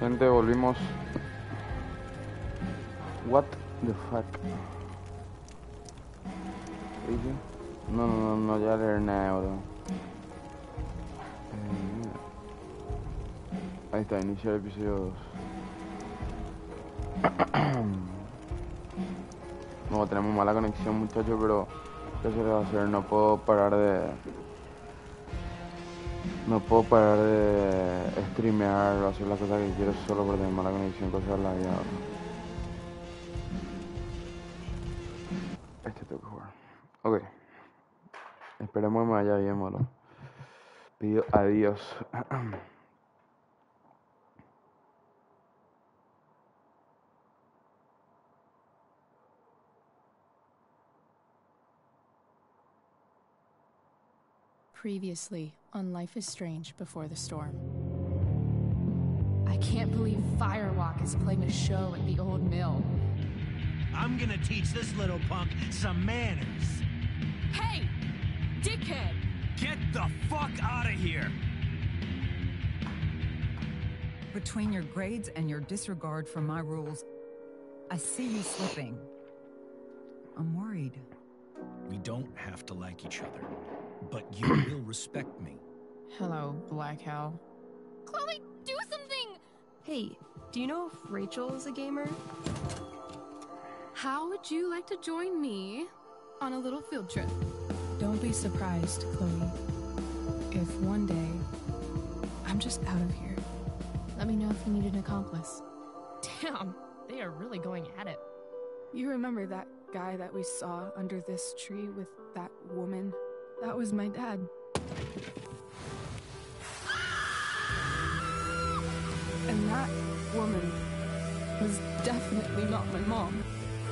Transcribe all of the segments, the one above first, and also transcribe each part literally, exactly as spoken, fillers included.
Gente, volvimos. What the fuck? ¿Qué dije? No, no, no, no, ya leer nada, bro. Eh, ahí está, iniciar el episodio dos. No, tenemos mala conexión, muchachos, pero ¿qué se le va a hacer? No puedo parar de... No puedo parar de streamear o hacer las cosas que quiero solo por tener mala conexión, cosas de la vida, bro. Este tengo que jugar. Ok. Esperemos que me vaya bien, bro. Pido adiós. Previously on Life is Strange Before the Storm. I can't believe Firewalk is playing a show at the old mill. I'm gonna teach this little punk some manners. Hey! Dickhead! Get the fuck out of here! Between your grades and your disregard for my rules, I see you slipping. I'm worried. We don't have to like each other, but you will respect me. Hello, Black Owl. Chloe, do something! Hey, do you know if Rachel is a gamer? How would you like to join me on a little field trip? Don't be surprised, Chloe, if one day I'm just out of here. Let me know if you need an accomplice. Damn, they are really going at it. You remember that guy that we saw under this tree with that woman? That was my dad. And that woman was definitely not my mom.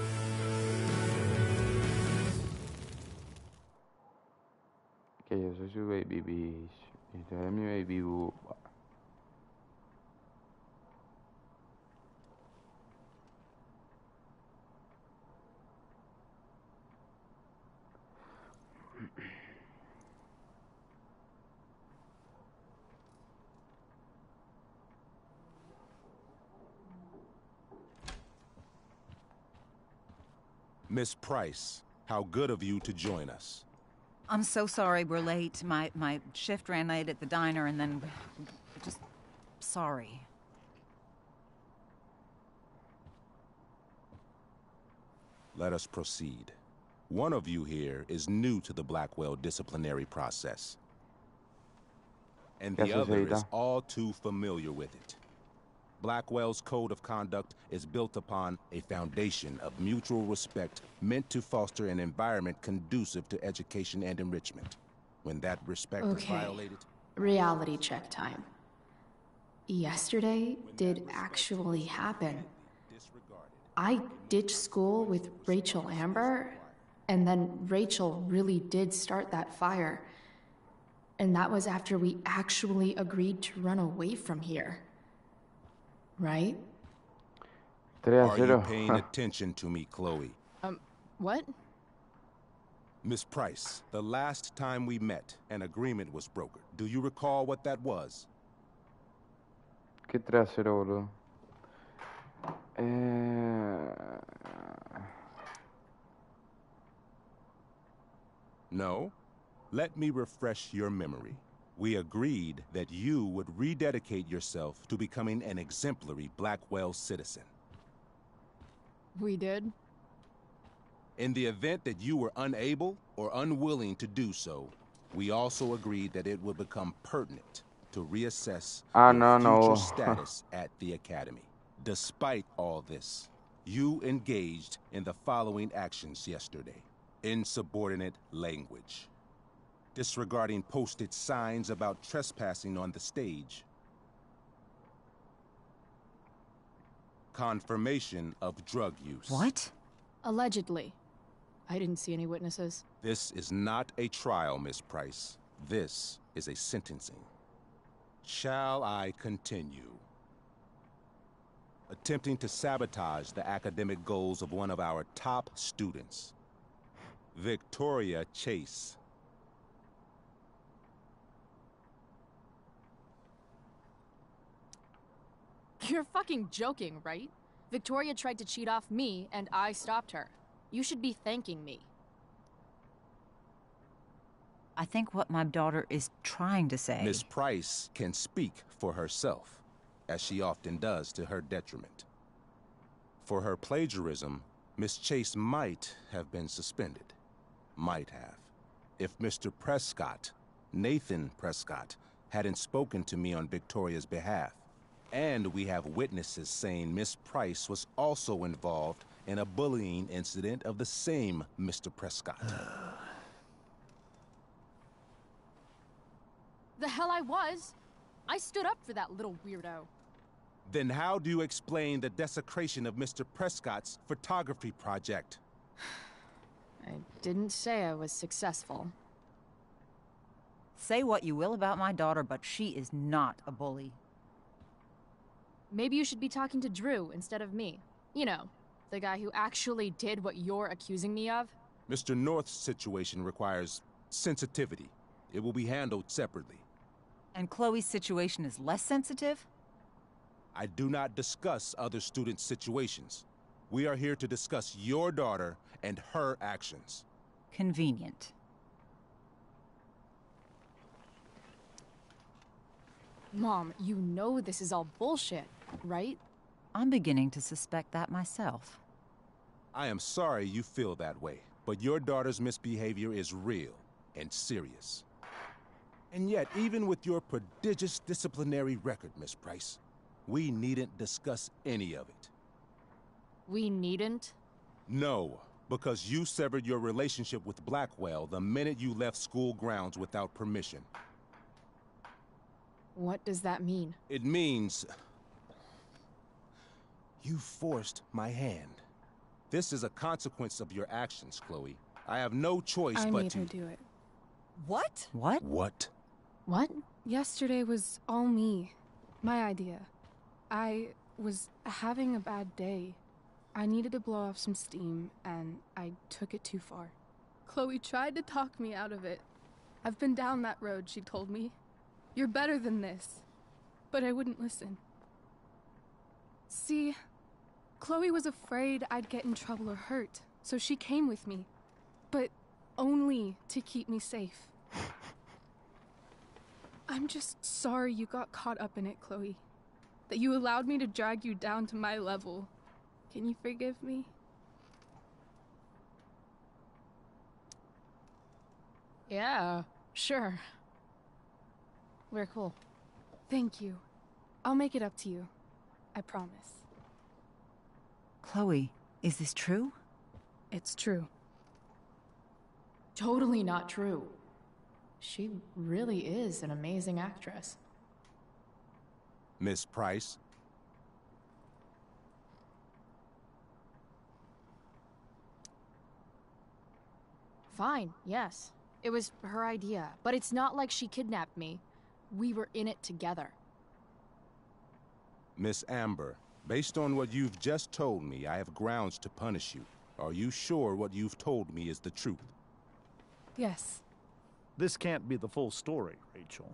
Que yo soy su baby bitch. Y usted es mi baby boo. Miss Price, how good of you to join us. I'm so sorry we're late. My my shift ran late at the diner and then... just... sorry. Let us proceed. One of you here is new to the Blackwell disciplinary process. And the Yes, other señorita. is all too familiar with it. Blackwell's code of conduct is built upon a foundation of mutual respect meant to foster an environment conducive to education and enrichment. When that respect is Okay. violated... Reality check time. Yesterday did actually happen. I ditched school with Rachel Amber, and then Rachel really did start that fire. And that was after we actually agreed to run away from here. Right? tres a Are you cero. paying attention to me, Chloe? Um, what? Miss Price, the last time we met, an agreement was brokered. Do you recall what that was? ¿Qué tres a cero, boludo? Eh... No? Let me refresh your memory. We agreed that you would rededicate yourself to becoming an exemplary Blackwell citizen. We did? In the event that you were unable or unwilling to do so, we also agreed that it would become pertinent to reassess Ah, your no, no. future status at the Academy. Despite all this, you engaged in the following actions yesterday. Insubordinate language. Disregarding posted signs about trespassing on the stage. Confirmation of drug use. What? Allegedly. I didn't see any witnesses. This is not a trial, Miss Price. This is a sentencing. Shall I continue? Attempting to sabotage the academic goals of one of our top students, Victoria Chase. You're fucking joking, right? Victoria tried to cheat off me, and I stopped her. You should be thanking me. I think what my daughter is trying to say... Miss Price can speak for herself, as she often does to her detriment. For her plagiarism, Miss Chase might have been suspended. Might have. If Mister Prescott, Nathan Prescott, hadn't spoken to me on Victoria's behalf. And we have witnesses saying Miss Price was also involved in a bullying incident of the same Mister Prescott. The hell I was! I stood up for that little weirdo. Then how do you explain the desecration of Mister Prescott's photography project? I didn't say I was successful. Say what you will about my daughter, but she is not a bully. Maybe you should be talking to Drew instead of me. You know, the guy who actually did what you're accusing me of. Mister North's situation requires sensitivity. It will be handled separately. And Chloe's situation is less sensitive? I do not discuss other students' situations. We are here to discuss your daughter and her actions. Convenient. Mom, you know this is all bullshit, right? I'm beginning to suspect that myself. I am sorry you feel that way, but your daughter's misbehavior is real and serious. And yet, even with your prodigious disciplinary record, Miss Price, we needn't discuss any of it. We needn't? No, because you severed your relationship with Blackwell the minute you left school grounds without permission. What does that mean? It means... you forced my hand. This is a consequence of your actions, Chloe. I have no choice I but made to... her do it. What? What? What? What? Yesterday was all me. My idea. I was having a bad day. I needed to blow off some steam, and I took it too far. Chloe tried to talk me out of it. I've been down that road, she told me. You're better than this. But I wouldn't listen. See, Chloe was afraid I'd get in trouble or hurt, so she came with me. But only to keep me safe. I'm just sorry you got caught up in it, Chloe. That you allowed me to drag you down to my level. Can you forgive me? Yeah, sure. We're cool. Thank you. I'll make it up to you. I promise. Chloe, is this true? It's true. Totally not true. She really is an amazing actress. Miss Price? Fine, yes. It was her idea, but it's not like she kidnapped me. We were in it together. Miss Amber, based on what you've just told me, I have grounds to punish you. Are you sure what you've told me is the truth? Yes. This can't be the full story, Rachel.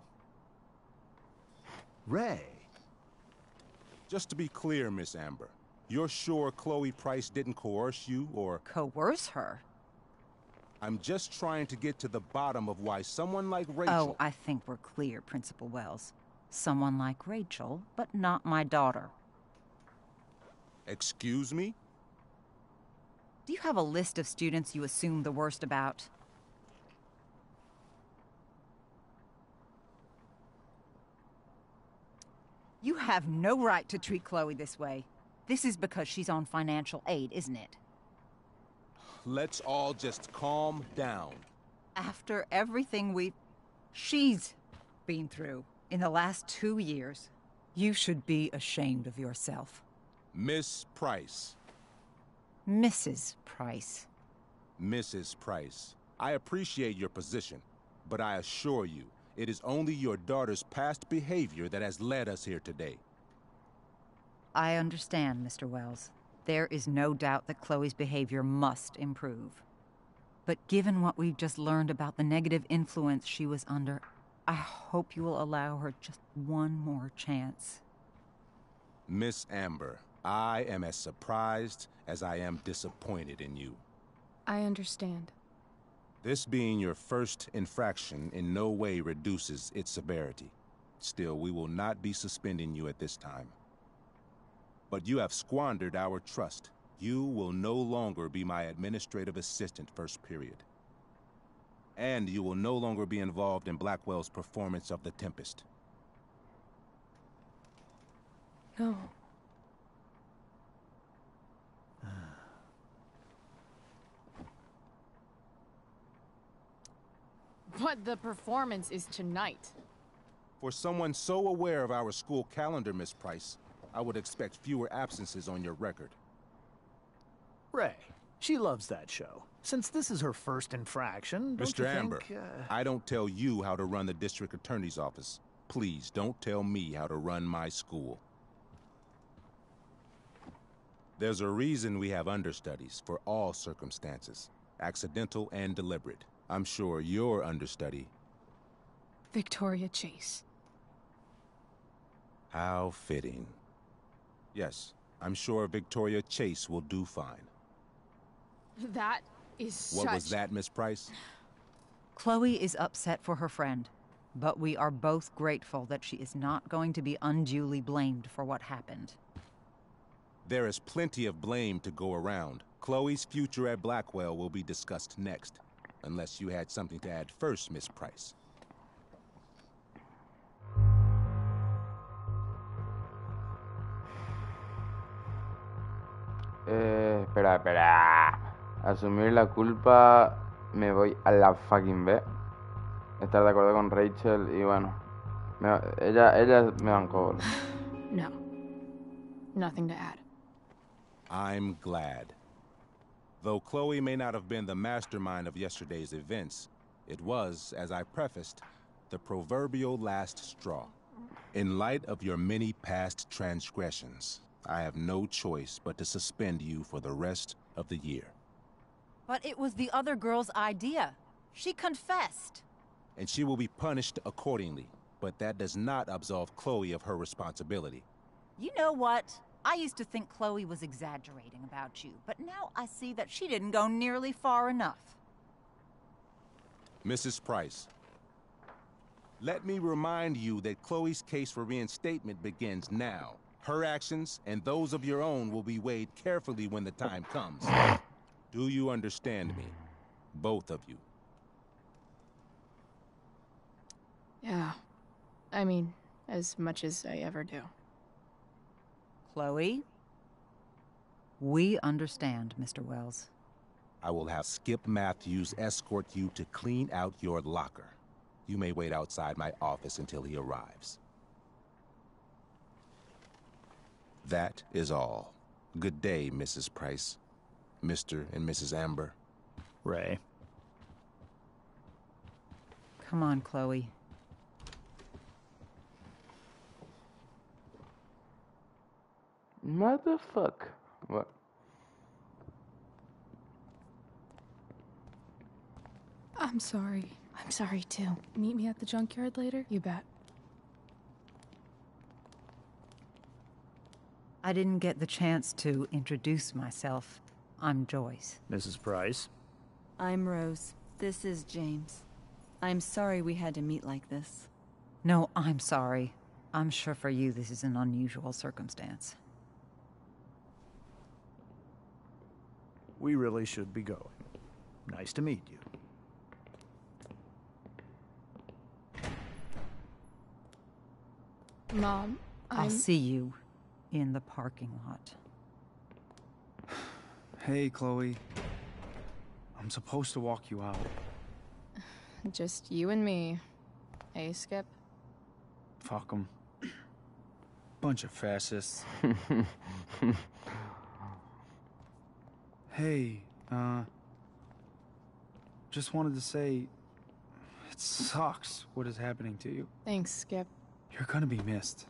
Ray. Just to be clear, Miss Amber, you're sure Chloe Price didn't coerce you, or... Coerce her? I'm just trying to get to the bottom of why someone like Rachel... Oh, I think we're clear, Principal Wells. Someone like Rachel, but not my daughter. Excuse me? Do you have a list of students you assume the worst about? You have no right to treat Chloe this way. This is because she's on financial aid, isn't it? Let's all just calm down. After everything we've... she's been through in the last two years, you should be ashamed of yourself. Miss Price. Missus Price. Missus Price, I appreciate your position, but I assure you, it is only your daughter's past behavior that has led us here today. I understand, Mister Wells. There is no doubt that Chloe's behavior must improve. But given what we've just learned about the negative influence she was under, I hope you will allow her just one more chance. Miss Amber, I am as surprised as I am disappointed in you. I understand. This being your first infraction in no way reduces its severity. Still, we will not be suspending you at this time. But you have squandered our trust. You will no longer be my administrative assistant first period. And you will no longer be involved in Blackwell's performance of The Tempest. No. But the performance is tonight. For someone so aware of our school calendar, Miss Price, I would expect fewer absences on your record. Ray, she loves that show. Since this is her first infraction, don't Mister you Amber, think, uh... I don't tell you how to run the district attorney's office. Please don't tell me how to run my school. There's a reason we have understudies for all circumstances, accidental and deliberate. I'm sure your understudy... Victoria Chase. How fitting. Yes, I'm sure Victoria Chase will do fine. That is What such... was that, Miss Price? Chloe is upset for her friend, but we are both grateful that she is not going to be unduly blamed for what happened. There is plenty of blame to go around. Chloe's future at Blackwell will be discussed next. Unless you had something to add first, Miss Price. Eh, espera, espera. Asumir la culpa, me voy a la fucking B. Estar de acuerdo con Rachel y bueno, me, ella, ella me bancó. No. Nothing to add. I'm glad. Though Chloe may not have been the mastermind of yesterday's events, it was, as I prefaced, the proverbial last straw. In light of your many past transgressions, I have no choice but to suspend you for the rest of the year. But it was the other girl's idea. She confessed. And she will be punished accordingly, but that does not absolve Chloe of her responsibility. You know what? I used to think Chloe was exaggerating about you, but now I see that she didn't go nearly far enough. Missus Price, let me remind you that Chloe's case for reinstatement begins now. Her actions and those of your own will be weighed carefully when the time comes. Do you understand me? Both of you. Yeah. I mean, as much as I ever do. Chloe? We understand, Mister Wells. I will have Skip Matthews escort you to clean out your locker. You may wait outside my office until he arrives. That is all. Good day, Missus Price. Mister and Missus Amber. Ray. Come on, Chloe. What the fuck? What? I'm sorry. I'm sorry too. Meet me at the junkyard later? You bet. I didn't get the chance to introduce myself. I'm Joyce. Missus Price. I'm Rose. This is James. I'm sorry we had to meet like this. No, I'm sorry. I'm sure for you this is an unusual circumstance. We really should be going. Nice to meet you. Mom, I'm... I'll see you in the parking lot. Hey, Chloe. I'm supposed to walk you out. Just you and me. Hey, Skip? Fuck 'em. Bunch of fascists. Hey, uh... just wanted to say... it sucks what is happening to you. Thanks, Skip. You're gonna be missed.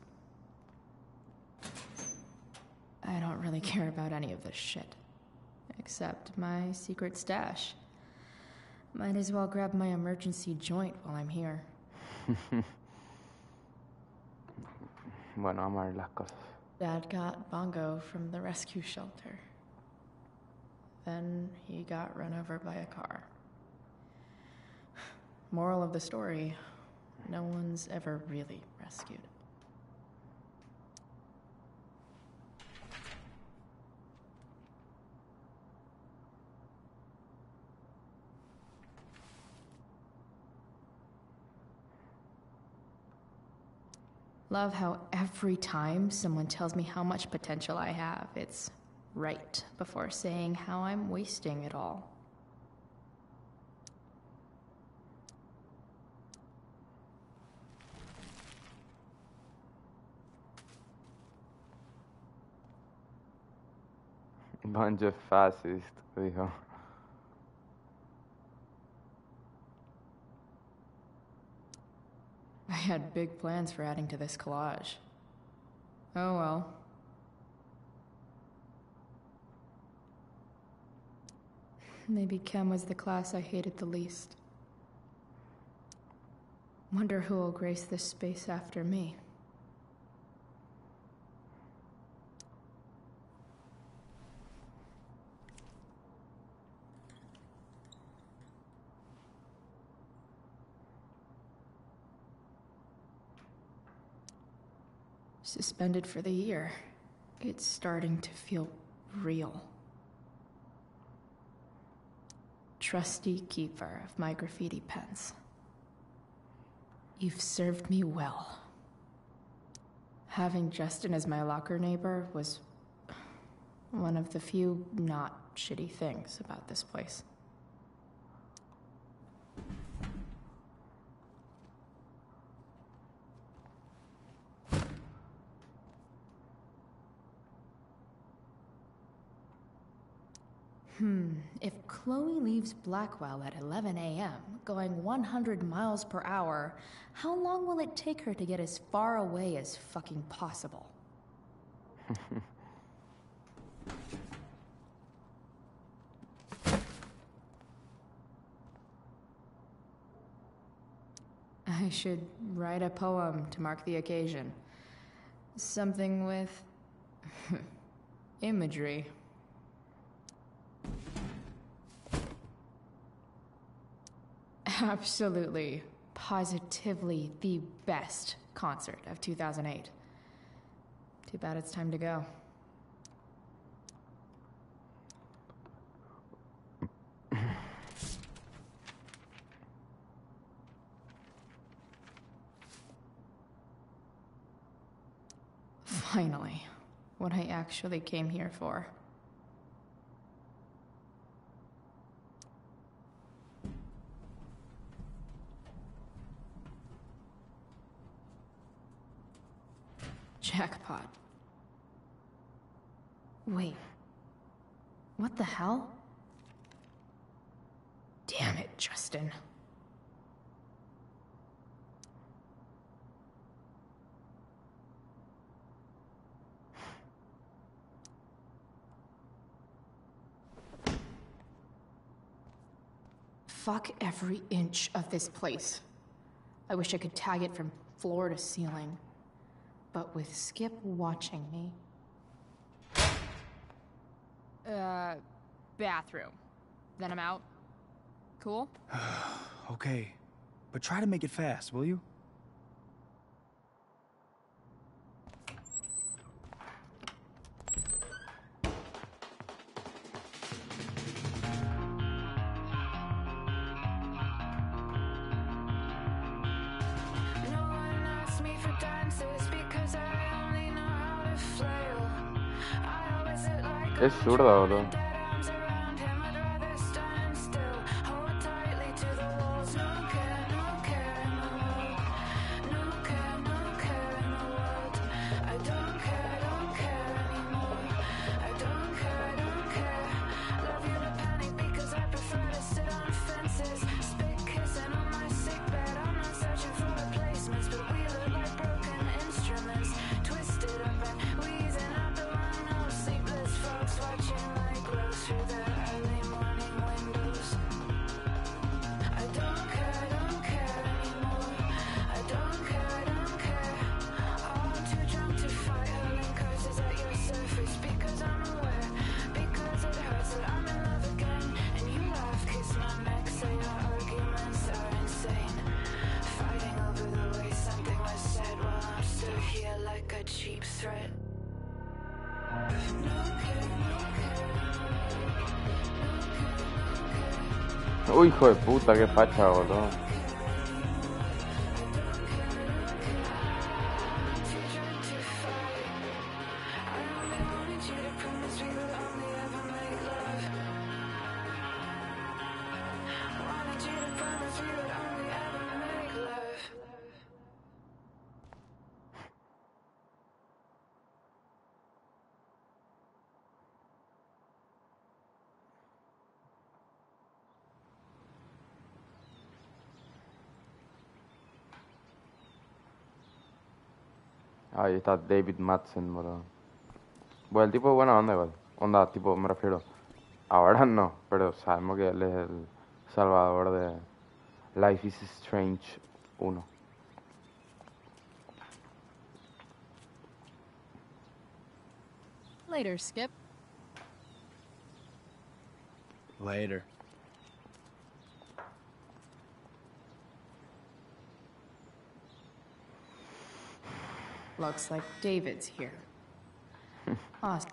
I don't really care about any of this shit. Except my secret stash. Might as well grab my emergency joint while I'm here. Bueno, vamos a ver las cosas. Dad got Bongo from the rescue shelter. Then he got run over by a car. Moral of the story, no one's ever really rescued. Love how every time someone tells me how much potential I have, it's right before saying how I'm wasting it all. Bunch of fascists, dijo. I had big plans for adding to this collage. Oh well. Maybe chem was the class I hated the least. Wonder who will grace this space after me. Suspended for the year. It's starting to feel real. Trusty keeper of my graffiti pens. You've served me well. Having Justin as my locker neighbor was one of the few not shitty things about this place. Hmm, if Chloe leaves Blackwell at eleven A M, going one hundred miles per hour, how long will it take her to get as far away as fucking possible? I should write a poem to mark the occasion. Something with imagery. Absolutely, positively the best concert of two thousand eight. Too bad it's time to go. Finally, what I actually came here for. Jackpot. Wait. What the hell? Damn it, Justin. Fuck every inch of this place. I wish I could tag it from floor to ceiling. But with Skip watching me... Uh, bathroom. Then I'm out. Cool? Okay, but try to make it fast, will you? Es zurda, bro. Watching like Uy, hijo de puta, qué facha, boludo. Ahí está David Madsen, bro. Bueno, el tipo es buena onda igual. Onda, tipo, me refiero. Ahora no, pero sabemos que él es el salvador de Life is Strange uno. Later, Skip. Later. Looks like David's here. Awesome.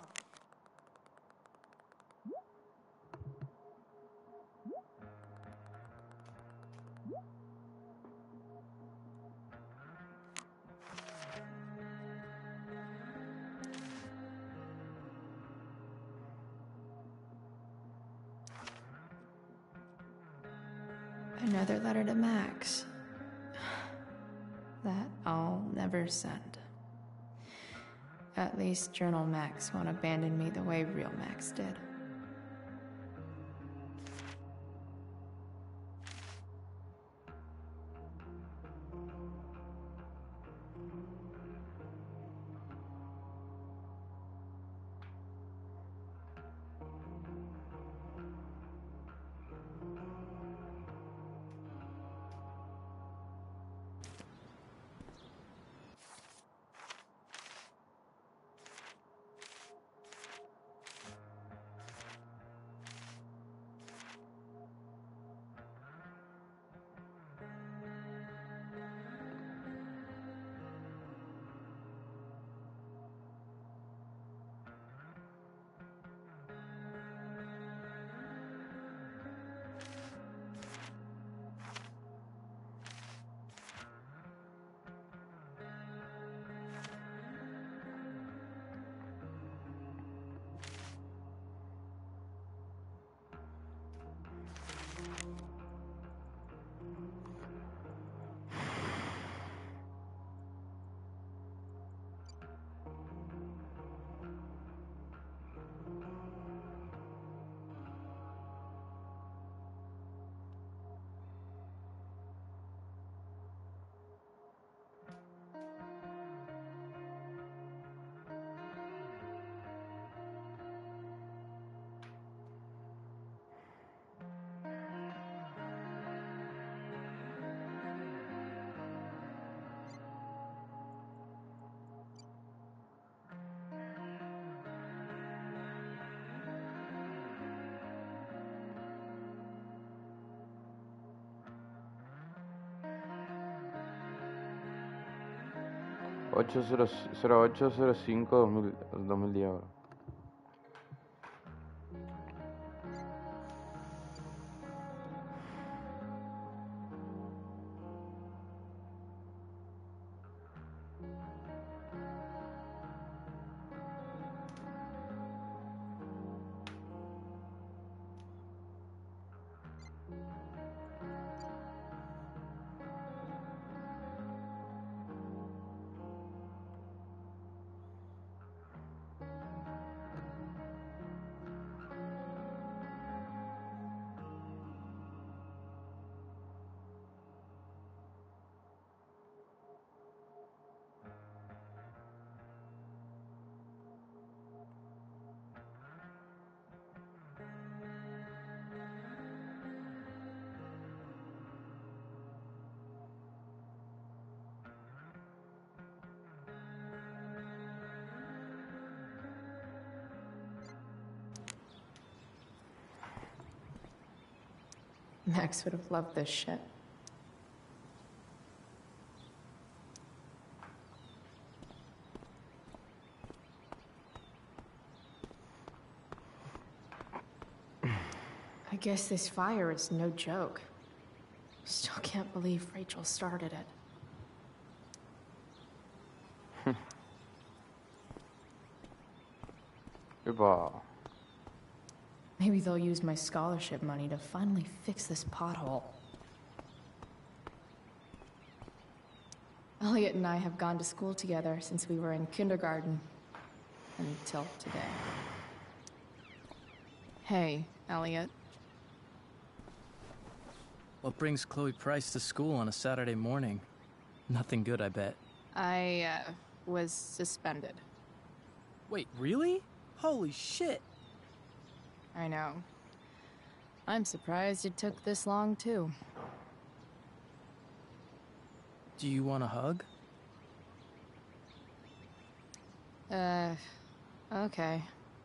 Another letter to Max. That I'll never send. At least Journal Max won't abandon me the way real Max did. ocho cero ocho cero cinco dos mil diez, bro. Max would have loved this shit. I guess this fire is no joke. Still can't believe Rachel started it. Goodbye. Maybe they'll use my scholarship money to finally fix this pothole. Elliot and I have gone to school together since we were in kindergarten. Until today. Hey, Elliot. What brings Chloe Price to school on a Saturday morning? Nothing good, I bet. I, uh, was suspended. Wait, really? Holy shit! I know. I'm surprised it took this long, too. Do you want a hug? Uh, okay.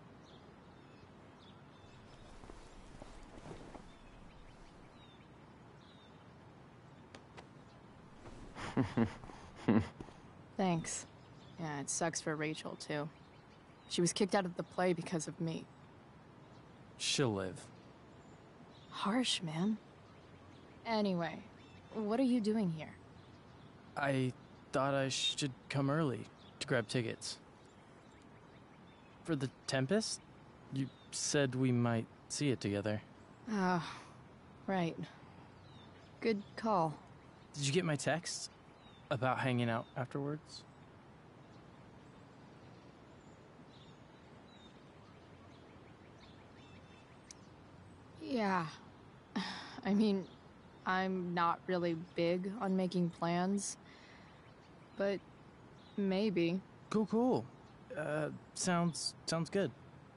Thanks. Yeah, it sucks for Rachel, too. She was kicked out of the play because of me. She'll live. Harsh, man. Anyway, what are you doing here? I thought I should come early to grab tickets. For the Tempest? You said we might see it together. Oh, right. Good call. Did you get my text about hanging out afterwards? Yeah. I mean, I'm not really big on making plans, but maybe. Cool, cool. Uh, sounds, sounds good.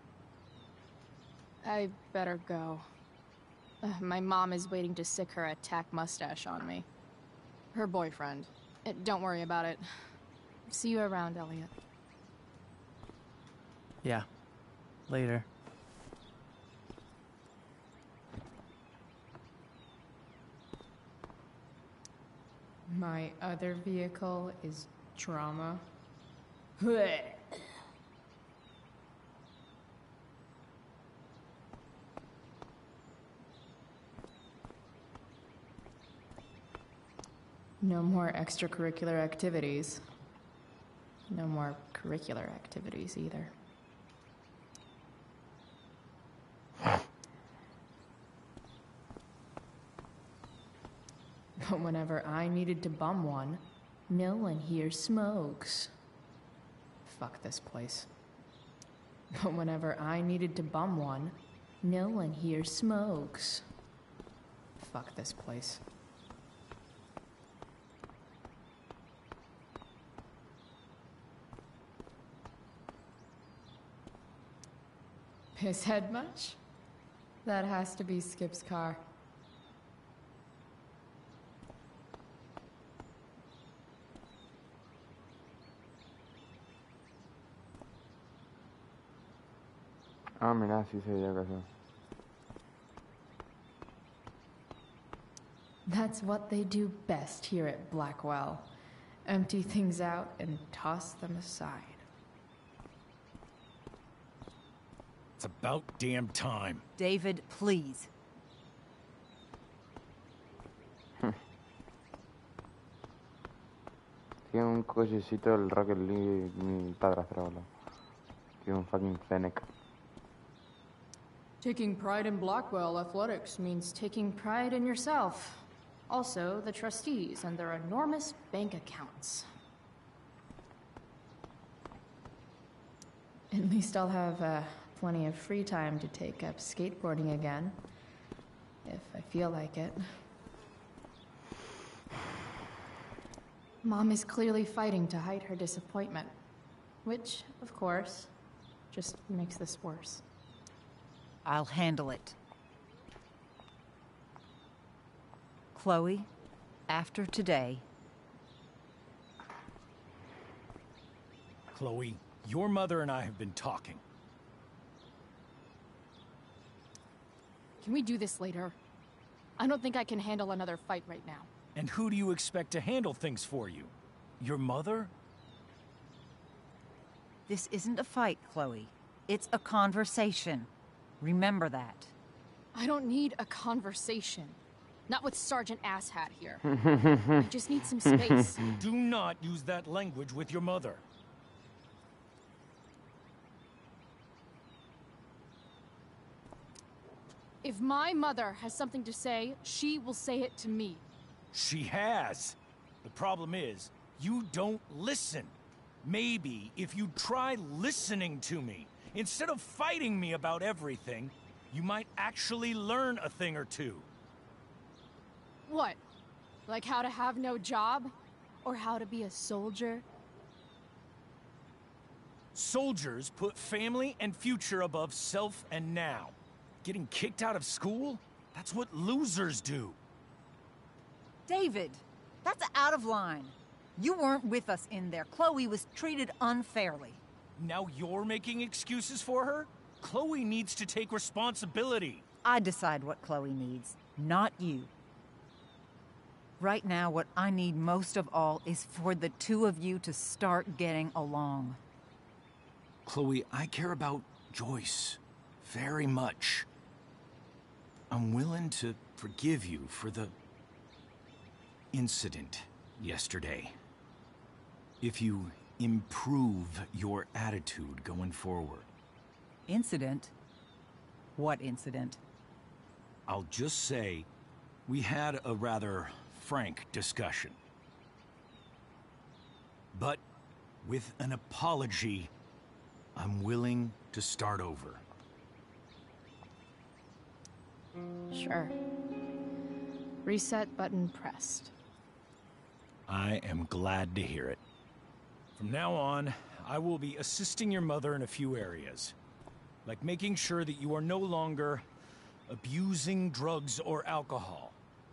I better go. Uh, my mom is waiting to sick her attack mustache on me. Her boyfriend. Uh, don't worry about it. See you around, Elliot. Yeah. Later. My other vehicle is trauma. No more extracurricular activities. No more curricular activities either. But whenever I needed to bum one, no one here smokes. Fuck this place. But whenever I needed to bum one, no one here smokes. Fuck this place. Piss head much? That has to be Skip's car. Ah, mira, sí se veía que eso. That's what they do best here at Blackwell. Empty things out and toss them aside. It's about damn time. David, please. Tiene un cochecito del Rocket League, mi padrastro, boludo. Tiene un fucking Fennec. Taking pride in Blackwell athletics means taking pride in yourself. Also, the trustees and their enormous bank accounts. At least I'll have uh, plenty of free time to take up skateboarding again. If I feel like it. Mom is clearly fighting to hide her disappointment. Which, of course, just makes this worse. I'll handle it. Chloe, after today... Chloe, your mother and I have been talking. Can we do this later? I don't think I can handle another fight right now. And who do you expect to handle things for you? Your mother? This isn't a fight, Chloe. It's a conversation. Remember that. I don't need a conversation. Not with Sergeant Asshat here. I just need some space. Do not use that language with your mother. If my mother has something to say, she will say it to me. She has. The problem is, you don't listen. Maybe if you try listening to me, instead of fighting me about everything, you might actually learn a thing or two. What? Like how to have no job? Or how to be a soldier? Soldiers put family and future above self and now. Getting kicked out of school? That's what losers do. David, that's out of line. You weren't with us in there. Chloe was treated unfairly. Now you're making excuses for her? Chloe needs to take responsibility. I decide what Chloe needs, not you. Right now, what I need most of all is for the two of you to start getting along. Chloe, I care about Joyce very much. I'm willing to forgive you for the incident yesterday. If you improve your attitude going forward. Incident? What incident? I'll just say, we had a rather frank discussion. But with an apology, I'm willing to start over. Sure. Reset button pressed. I am glad to hear it. From now on, I will be assisting your mother in a few areas. Like making sure that you are no longer abusing drugs or alcohol.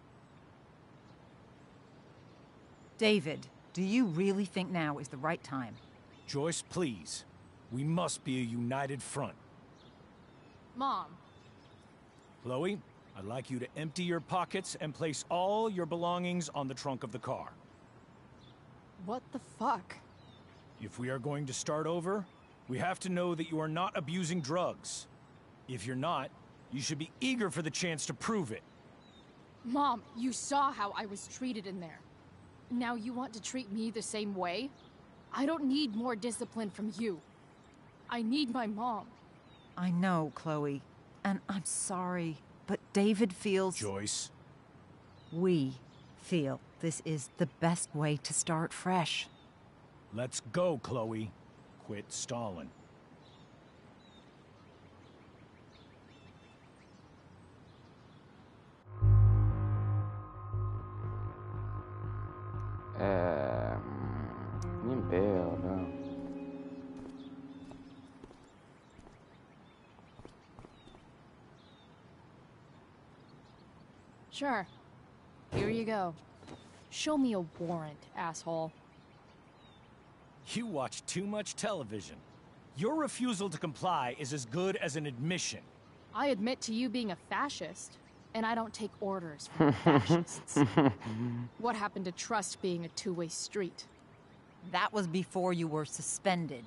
David, do you really think now is the right time? Joyce, please. We must be a united front. Mom. Chloe, I'd like you to empty your pockets and place all your belongings on the trunk of the car. What the fuck? If we are going to start over, we have to know that you are not abusing drugs. If you're not, you should be eager for the chance to prove it. Mom, you saw how I was treated in there. Now you want to treat me the same way? I don't need more discipline from you. I need my mom. I know, Chloe, and I'm sorry, but David feels... Joyce. We feel this is the best way to start fresh. Let's go, Chloe. Quit stalling. Eh, ni en pedo, no. Sure. Here you go. Show me a warrant, asshole. You watch too much television. Your refusal to comply is as good as an admission. I admit to you being a fascist, and I don't take orders from fascists. What happened to trust being a two-way street? That was before you were suspended.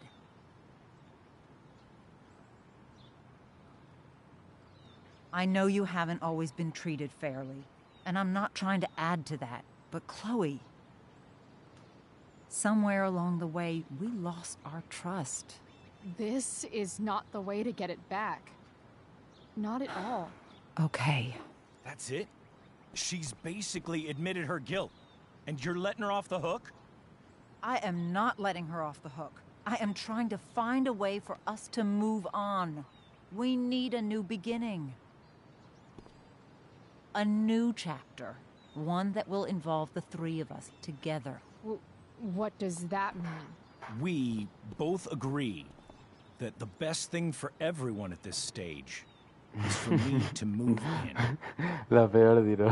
I know you haven't always been treated fairly, and I'm not trying to add to that, but Chloe, somewhere along the way, we lost our trust. This is not the way to get it back. Not at all. Okay. That's it? She's basically admitted her guilt, and you're letting her off the hook? I am not letting her off the hook. I am trying to find a way for us to move on. We need a new beginning. A new chapter. One that will involve the three of us together. W- what does that mean? We both agree that the best thing for everyone at this stage is for me to move in. La peor tiró.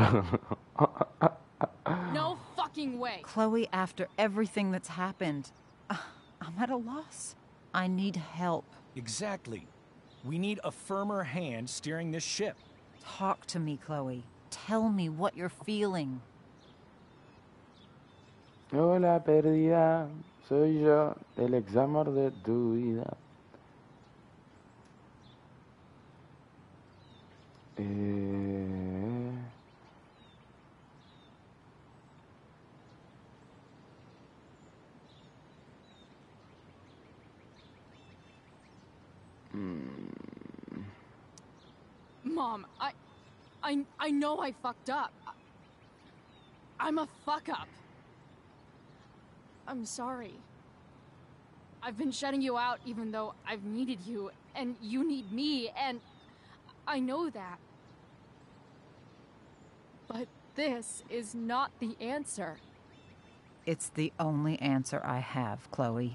No fucking way! Chloe, after everything that's happened, uh, I'm at a loss. I need help. Exactly. We need a firmer hand steering this ship. Talk to me, Chloe. Tell me what you're feeling. Hola, perdida. Soy yo, el examor de tu vida. Eh... Mm. Mom, I, I, I know I fucked up. I, I'm a fuck up. I'm sorry. I've been shutting you out even though I've needed you, and you need me, and I know that. But this is not the answer. It's the only answer I have, Chloe.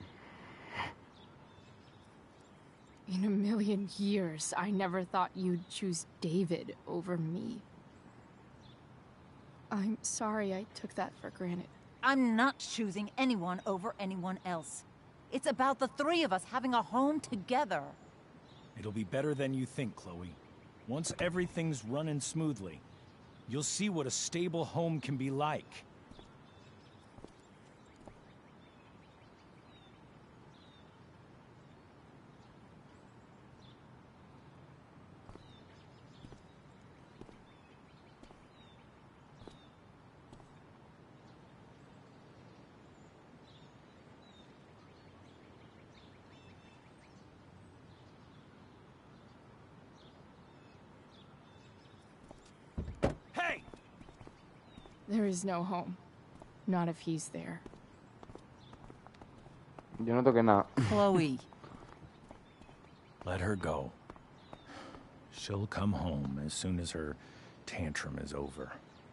In a million years, I never thought you'd choose David over me. I'm sorry I took that for granted. I'm not choosing anyone over anyone else. It's about the three of us having a home together. It'll be better than you think, Chloe. Once everything's running smoothly, you'll see what a stable home can be like. There is no home. Not if he's there. Yo no toqué nada. Chloe. Let her go. She'll come home as soon as her tantrum is over.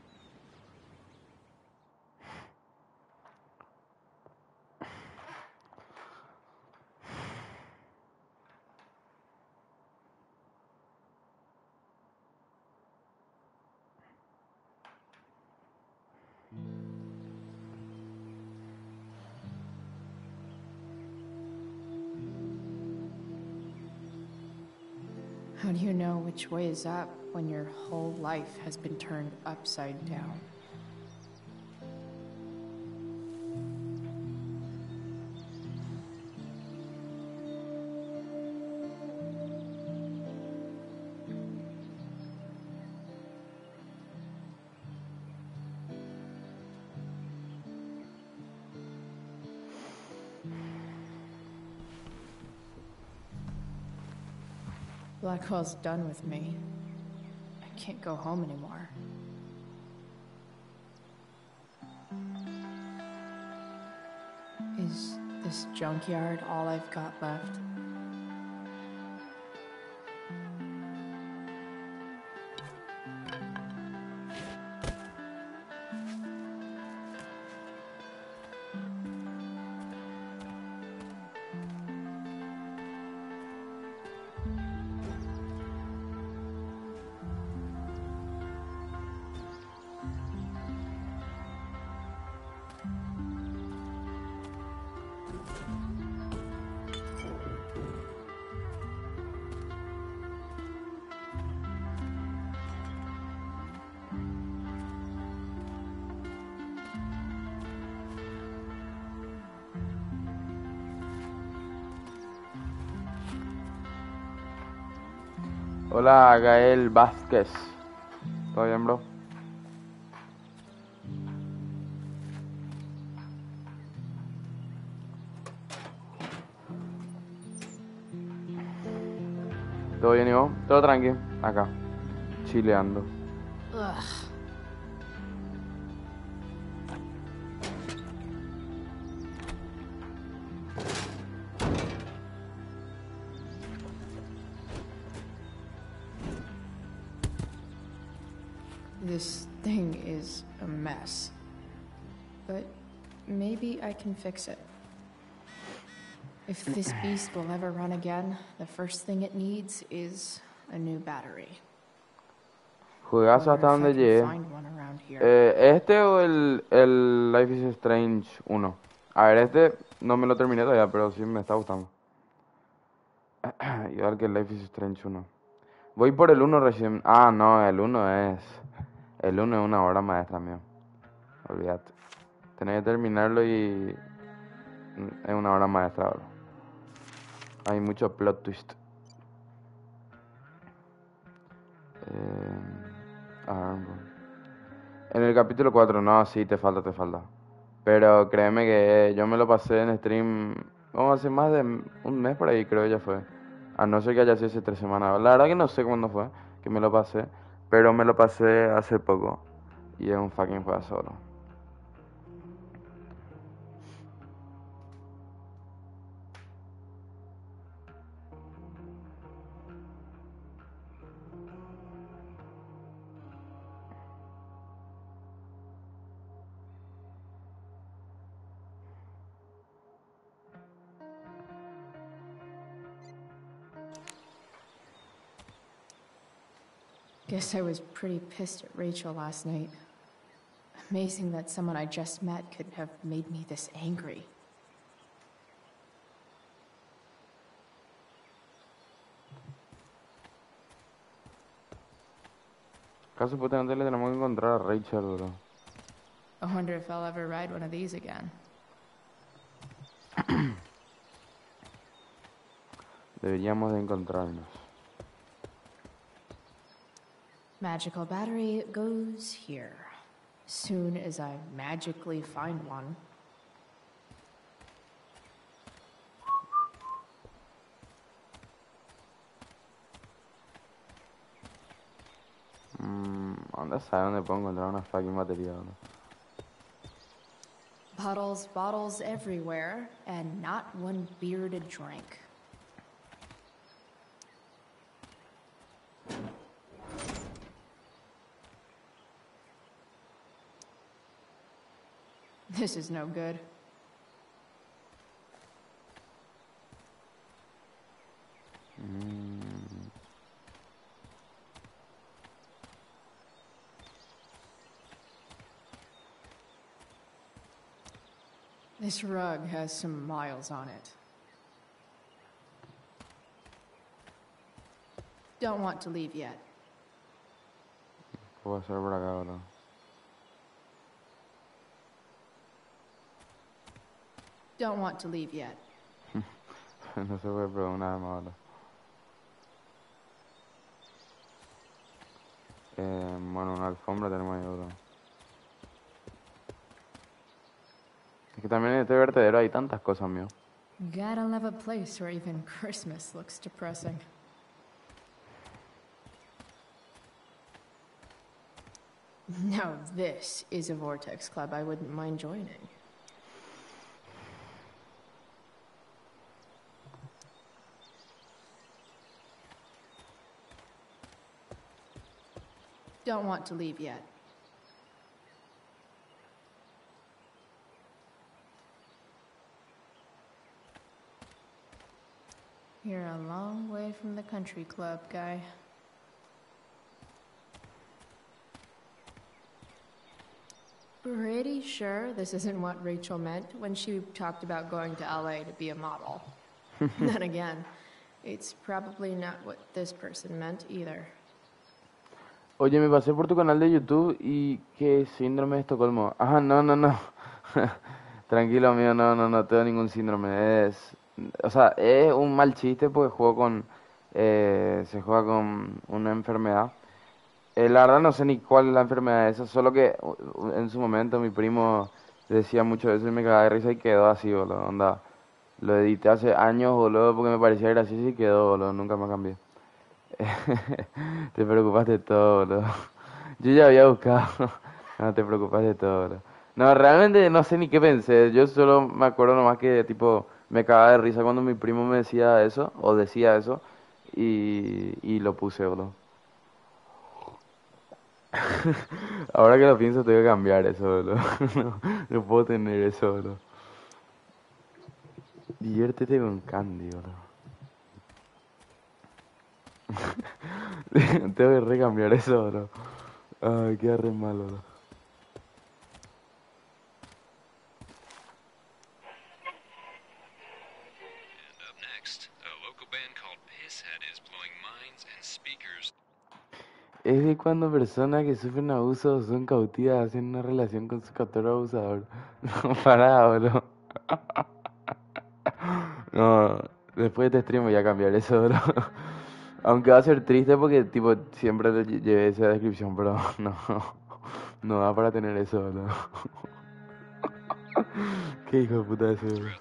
How do you know which way is up when your whole life has been turned upside down? Blackwell's done with me. I can't go home anymore. Is this junkyard all I've got left? Hola, Gael Vázquez. ¿Todo bien, bro? ¿Todo bien, Ivo? Todo tranqui. Acá. Chileando. Ugh. This thing is a mess. But maybe I can fix it. If this beast will ever run again, the first thing it needs is a new battery. Juegazo hasta donde llegué. Eh, ¿Este o el, el Life is Strange uno? A ver, este no me lo terminé todavía, pero sí me está gustando. Igual que el Life is Strange uno. Voy por el uno recién. Ah, no, el uno es... El uno es una obra maestra, mío. Olvídate. Tenés que terminarlo y... Es una obra maestra ahora. Hay mucho plot twist. Eh, a ver, bro. En el capítulo cuatro, no, sí, te falta, te falta. Pero créeme que yo me lo pasé en stream, vamos, hace más de un mes por ahí, creo ya fue. A no ser que haya sido hace tres semanas. La verdad que no sé cuándo fue que me lo pasé, pero me lo pasé hace poco. Y es un fucking juego solo. Guess I was pretty pissed at Rachel last night. Amazing that someone I just met could have made me this angry. Acá supuestamente le tenemos que encontrar a Rachel, bro. I wonder if I'll ever ride one of these again. Deberíamos de encontrarnos. Magical battery goes here. Soon as I magically find one. Mmm, ¿dónde sabe dónde puedo encontrar una fucking batería, bro? Bottles, bottles everywhere, and not one beer to drink. This is no good. Mm. This rug has some miles on it. Don't want to leave yet. Puedo hacer por acá, bro. Don't want to leave yet. No se puede probar nada más, bro. Eh, bueno, una alfombra tenemos ahí, bro. Es que también en este vertedero hay tantas cosas, mío. Gotta love a place where even Christmas looks depressing. Now this is a Vortex Club I wouldn't mind joining. Don't want to leave yet. You're a long way from the country club, guy. Pretty sure this isn't what Rachel meant when she talked about going to L A to be a model. Then again, it's probably not what this person meant either. Oye, me pasé por tu canal de YouTube y qué síndrome de Estocolmo. Ajá, no, no, no. Tranquilo, amigo, no, no, no tengo ningún síndrome. Es, o sea, es un mal chiste porque juego con, eh, se juega con una enfermedad. Eh, la verdad no sé ni cuál es la enfermedad esa, solo que uh, en su momento mi primo decía mucho eso y me cagaba de risa y quedó así, boludo. Onda, lo edité hace años, boludo, porque me parecía gracioso y quedó, boludo, nunca más cambié. Te preocupas de todo, boludo. Yo ya había buscado. No te preocupas de todo, boludo. No, realmente no sé ni qué pensé. Yo solo me acuerdo nomás que, tipo, me cagaba de risa cuando mi primo me decía eso, o decía eso, y, y lo puse, boludo. Ahora que lo pienso, tengo que cambiar eso, boludo. No, no puedo tener eso, boludo. Diviértete con Candy, boludo. Tengo que recambiar eso, bro. Ay, queda re malo, bro. Es de cuando personas que sufren abuso o son cautivas hacen una relación con su captor abusador. No, pará, bro. No, después de este stream voy a cambiar eso, bro. Aunque va a ser triste porque, tipo, siempre le lle- llevé esa descripción, pero no. No da para tener eso, boludo. Qué hijo de puta ese, boludo.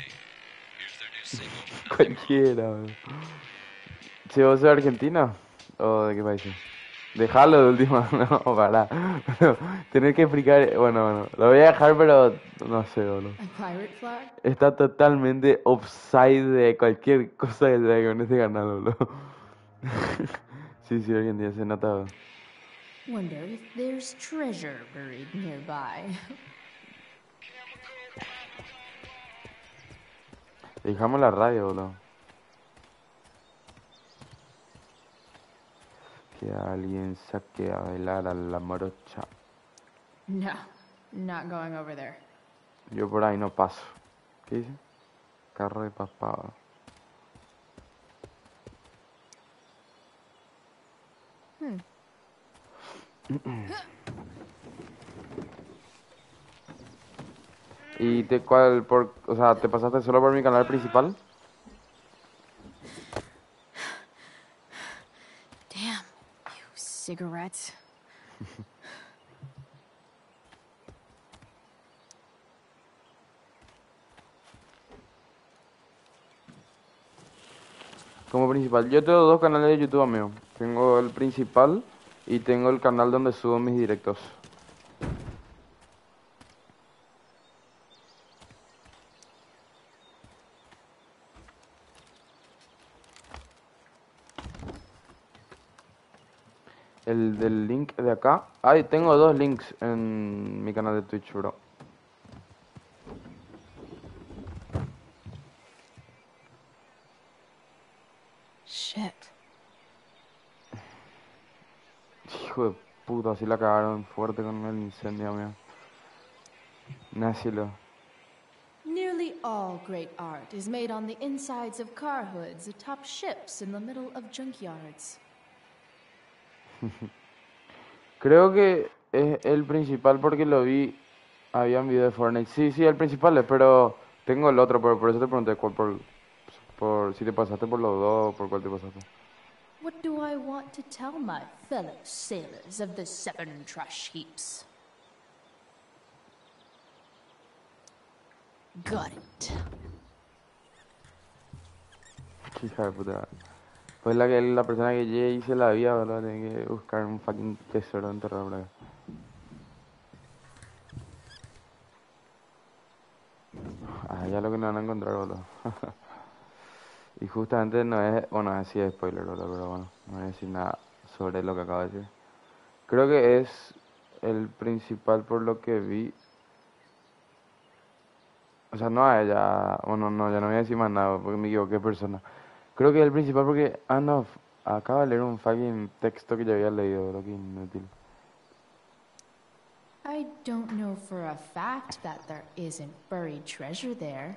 Cualquiera, boludo. ¿Si vos sos de Argentina? ¿O de qué país sos? Dejalo de última, no, pará. Pero tener que explicar, bueno, bueno, lo voy a dejar, pero no sé, boludo. A pirate flag? Está totalmente offside de cualquier cosa que traiga con este canal, boludo. Sí, sí, Argentina se nota, boludo. Wonder if there's treasure buried nearby. Dejamos la radio, boludo. Que alguien saque a bailar a la morocha. No, not going over there. Yo por ahí no paso. ¿Qué dice? Carro de papá. Hmm. ¿Y te cuál por, o sea, te pasaste solo por mi canal principal? Damn, you cigarettes. Como principal. Yo tengo dos canales de YouTube, amigo. Tengo el principal y tengo el canal donde subo mis directos. El del link de acá. Ay, tengo dos links en mi canal de Twitch, bro. Shit. Hijo de puta, así la cagaron fuerte con el incendio, amigo. Nácilo. Nearly all great art is made on the insides of car hoods atop ships in the middle of junkyards. Creo que es el principal porque lo vi. Había un video de Fortnite. Sí, sí, el principal es, pero tengo el otro, pero por eso te pregunté cuál, por, por si te pasaste por los dos, por cuál te pasaste. What do I want to tell my fellow sailors of the seven trash heaps? Got it. Hija de puta. Pues la, que, la persona que llegue y se la vía, ¿verdad? Tiene que buscar un fucking tesoro enterrado por ahí. Ah, ya lo que no van a encontrar, boludo. Y justamente no es, bueno, así es spoiler, boludo, pero bueno, no voy a decir nada sobre lo que acabo de decir. Creo que es el principal por lo que vi. O sea, no a ella, bueno, no, ya no voy a decir más nada porque me equivoqué de persona. Creo que es el principal porque, ah, no, f- acabo de leer un fucking texto que ya había leído, lo que inútil. I don't know for a fact that there isn't buried treasure there.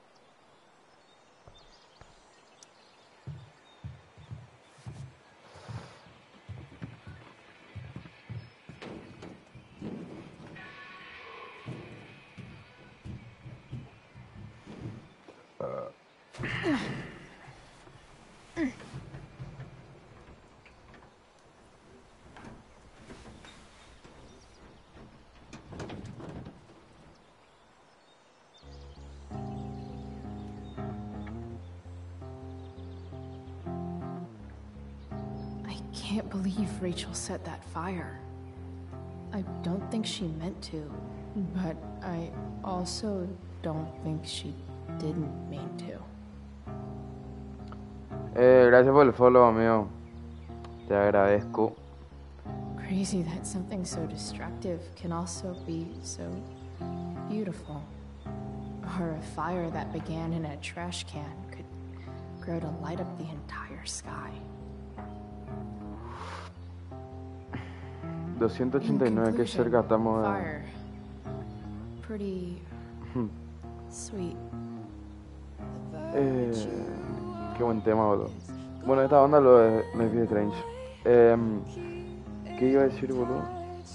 I can't believe Rachel set that fire. I don't think she meant to, but I also don't think she didn't mean to. Eh, gracias por el follow, amigo. Te agradezco. Crazy that something so destructive can also be so beautiful. Or a fire that began in a trash can could grow to light up the entire sky. doscientos ochenta y nueve, qué cerca estamos de... Fire. Pretty sweet. Eh, qué buen tema, boludo. Bueno, esta onda lo de Life is Strange. Eh, ¿Qué iba a decir, boludo?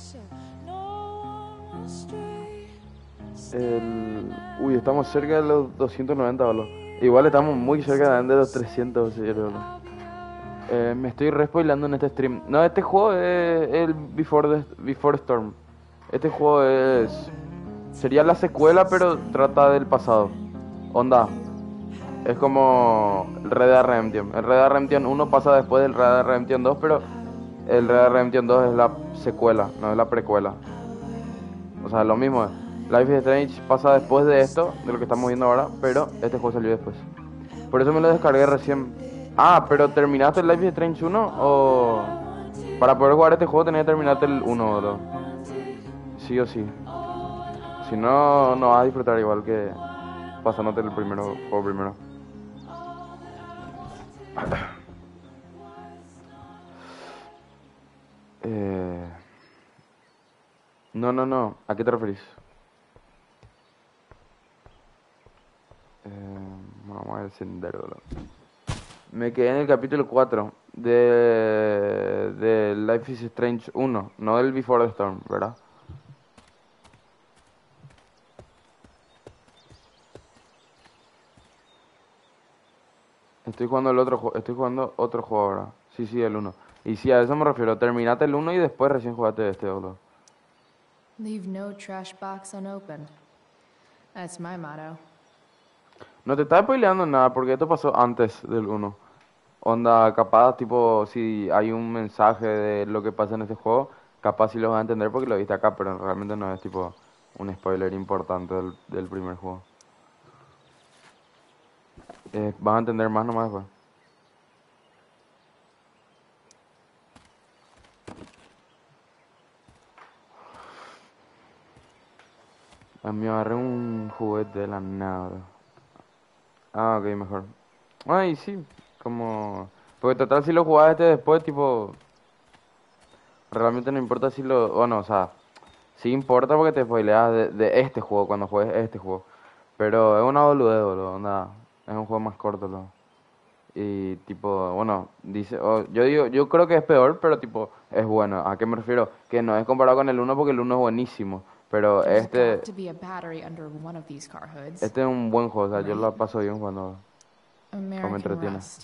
El... Uy, estamos cerca de los doscientos noventa, boludo. Igual estamos muy cerca de los trescientos, sí, boludo. Eh, me estoy re spoilando en este stream. No, este juego es el Before, the- Before Storm. Este juego es... Sería la secuela, pero trata del pasado. Onda. Es como el Red Dead Redemption. El Red Dead Redemption uno pasa después del Red Dead Redemption dos, pero el Red Dead Redemption dos es la secuela, no es la precuela. O sea, lo mismo es. Life is Strange pasa después de esto, de lo que estamos viendo ahora, pero este juego salió después. Por eso me lo descargué recién. Ah, pero ¿terminaste el Life is Strange uno? O... Para poder jugar este juego tenés que terminarte el uno, bro. Sí o sí. Si no, no vas a disfrutar igual que pasándote el primero, juego primero. Eh... No, no, no. ¿A qué te referís? Eh... Vamos a ver el sendero, bro. Me quedé en el capítulo cuatro de, de Life is Strange uno, no del Before the Storm, ¿verdad? Estoy jugando el otro juego, estoy jugando otro juego ahora. Sí, sí, el uno. Y sí, a eso me refiero. Terminate el uno y después recién jugaste este, boludo. Leave no trash box unopened. That's my motto. No te estás spoileando nada porque esto pasó antes del uno. Onda, capaz, tipo, si hay un mensaje de lo que pasa en este juego, capaz sí lo vas a entender porque lo viste acá, pero realmente no es tipo un spoiler importante del, del primer juego. Eh, vas a entender más nomás después. A mí me agarré un juguete de la nada. Ah, ok, mejor. Ay, sí, como... Porque total si lo jugás este después, tipo... Realmente no importa si lo... Bueno, o sea... Sí importa porque te spoileas de, de este juego cuando juegues este juego. Pero es una boludez, boludo, onda. Es un juego más corto, boludo. Y tipo, bueno, dice... o yo digo, yo creo que es peor, pero tipo, es bueno. ¿A qué me refiero? Que no es comparado con el uno porque el uno es buenísimo. Pero There's este... got to be a battery under one of these car hoods. Este es un buen juego, o sea, yo lo paso bien cuando... o me American entretiene. Rust.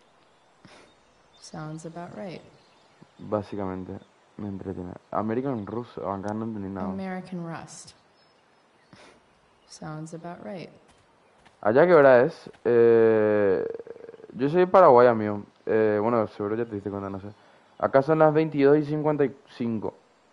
Sounds about right. Básicamente, me entretiene. American Rust, acá no entendí nada. American Rust. Sounds about right. Allá qué hora es, eh, yo soy de Paraguay, amigo. Eh, bueno, seguro ya te diste cuenta, no sé. Acá son las veintidós y cincuenta y cinco.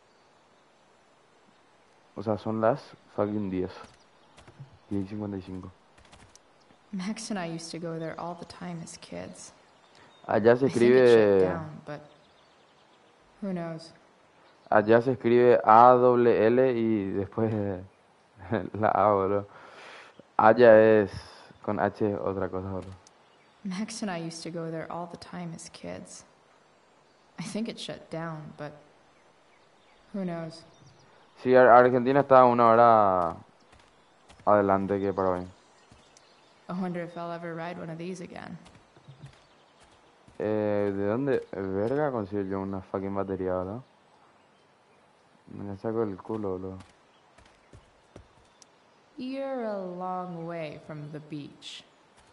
O sea, son las fucking diez. diez y cincuenta y cinco. Max and I used to go there all the time as kids. Allá se I think it shut escribe... down, but who knows? Allá se escribe A W L y después la A, boludo. Allá es con H otra cosa, boludo. Max and I used to go there all the time as kids. I think it shut down, but who knows? Sí, Ar- Argentina está una hora adelante que Paraguay. I wonder if I'll ever ride one of these again. Eh, ¿de dónde verga consigo yo una fucking batería, boludo? Me la saco del culo, boludo. You're a long way from the beach.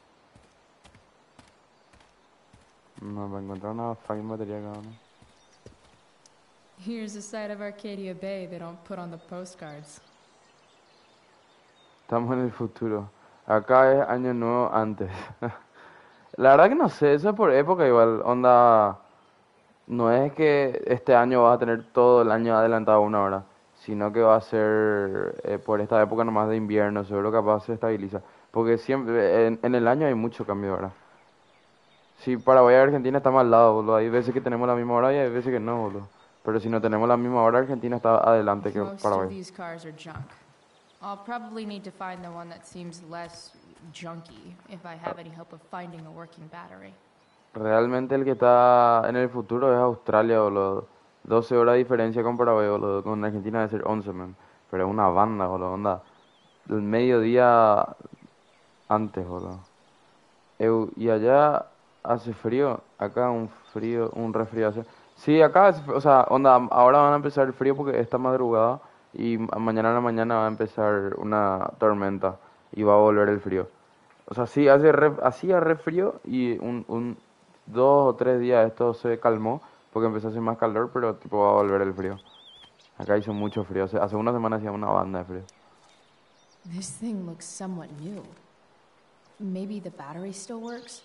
No, para encontrar una fucking batería acá, ¿no? Here's a side of Arcadia Bay they don't put on the postcards. Estamos en el futuro. Acá es año nuevo antes. La verdad que no sé, eso es por época igual. Onda, no es que este año vas a tener todo el año adelantado una hora, sino que va a ser eh, por esta época nomás de invierno, seguro capaz se estabiliza. Porque siempre, en, en el año hay mucho cambio ahora. Sí, Paraguay y Argentina estamos al lado, boludo. Hay veces que tenemos la misma hora y hay veces que no, boludo. Pero si no tenemos la misma hora, Argentina está adelante que Most of Paraguay. these cars are junk. I'll probably need to find the one that seems less junky if I have any hope of finding a working battery. Realmente el que está en el futuro es Australia, boludo. doce horas de diferencia con Paraguay, boludo. Con Argentina debe ser once, man. Pero es una banda, boludo. Onda. El mediodía antes, boludo. Eu, y allá hace frío. Acá un frío, un resfrío hace. Sí, acá, hace fr- o sea, onda, ahora van a empezar el frío porque esta madrugada y ma- mañana a la mañana va a empezar una tormenta y va a volver el frío. O sea, sí, hace re, hacía re frío y un, un dos o tres días esto se calmó porque empezó a hacer más calor, pero tipo va a volver el frío. Acá hizo mucho frío. Hace, hace una semana hacía una banda de frío. This thing looks somewhat new. Maybe the battery still works?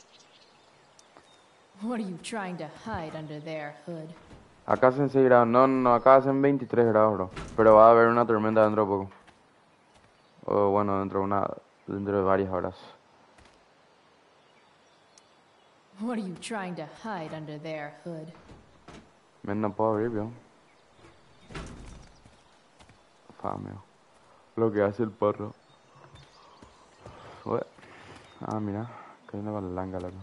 What are you trying to hide under there, Hood? Acá hacen seis grados. No, no, acá hacen veintitrés grados, bro. Pero va a haber una tormenta dentro de poco. O bueno, dentro de una, dentro de varias horas. What are you trying to hide under there, Hood? Men, no puedo abrir, vio. Fameo. Lo que hace el perro. Ué. Ah, mira. Que hay una balanga, loco.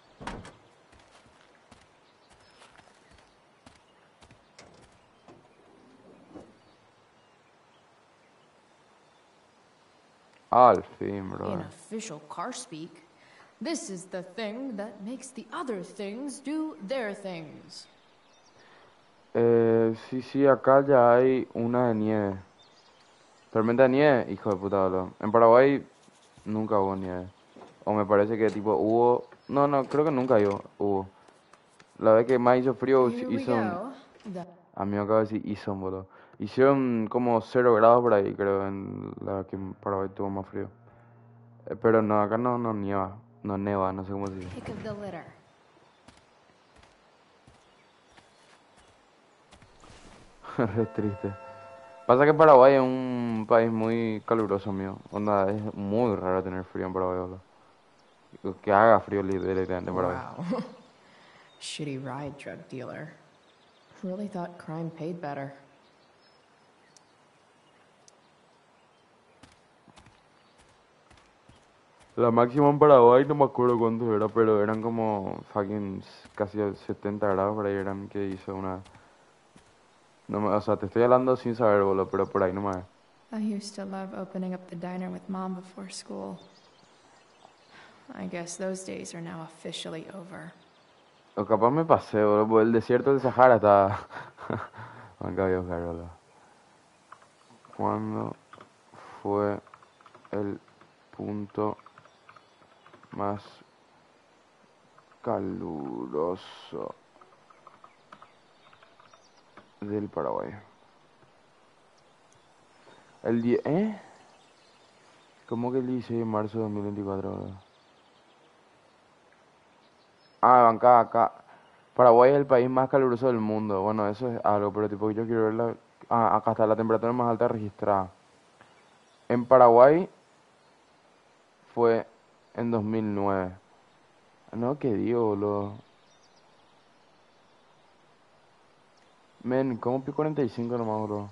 Al fin, bro. In official car speak, this is the thing that makes the other things do their things. Eh, sí, sí, acá ya hay una de nieve. Tormenta de nieve, hijo de puta, boludo. En Paraguay nunca hubo nieve. O me parece que tipo hubo... No, no, creo que nunca hubo. hubo. La vez que más hizo frío Here we hizo... un- go. The A mí me acabo de decir hizo, boludo. Hicieron como cero grados por ahí, creo, en la que en Paraguay tuvo más frío. Eh, pero no, acá no, no nieva. No neva, no sé cómo se dice. pick of the litter. Re triste. Pasa que Paraguay es un país muy caluroso, mío. Onda, es muy raro tener frío en Paraguay, boludo. Que haga frío literalmente en Paraguay. Wow. Shitty ride drug dealer. Really thought crime paid better. La máxima en Paraguay no me acuerdo cuánto era, pero eran como fucking casi setenta grados por ahí eran que hizo una... No me- o sea, te estoy hablando sin saber, boludo, pero por ahí nomás. I used to love opening up the diner with Mom before school. I guess those days are now officially over. O capaz me pasé, boludo, porque el desierto del Sahara está... Acá voy a buscar, boludo. ¿Cuándo fue el punto más caluroso del Paraguay? El diez... ¿Eh? ¿Cómo que el dieciséis de marzo de dos mil veinticuatro, boludo? Ah, acá, acá. Paraguay es el país más caluroso del mundo. Bueno, eso es algo, pero tipo yo quiero ver la... Ah, acá está la temperatura más alta registrada. En Paraguay fue en dos mil nueve. No, ¿qué digo, boludo? Men, ¿cómo pi cuarenta y cinco nomás, bro?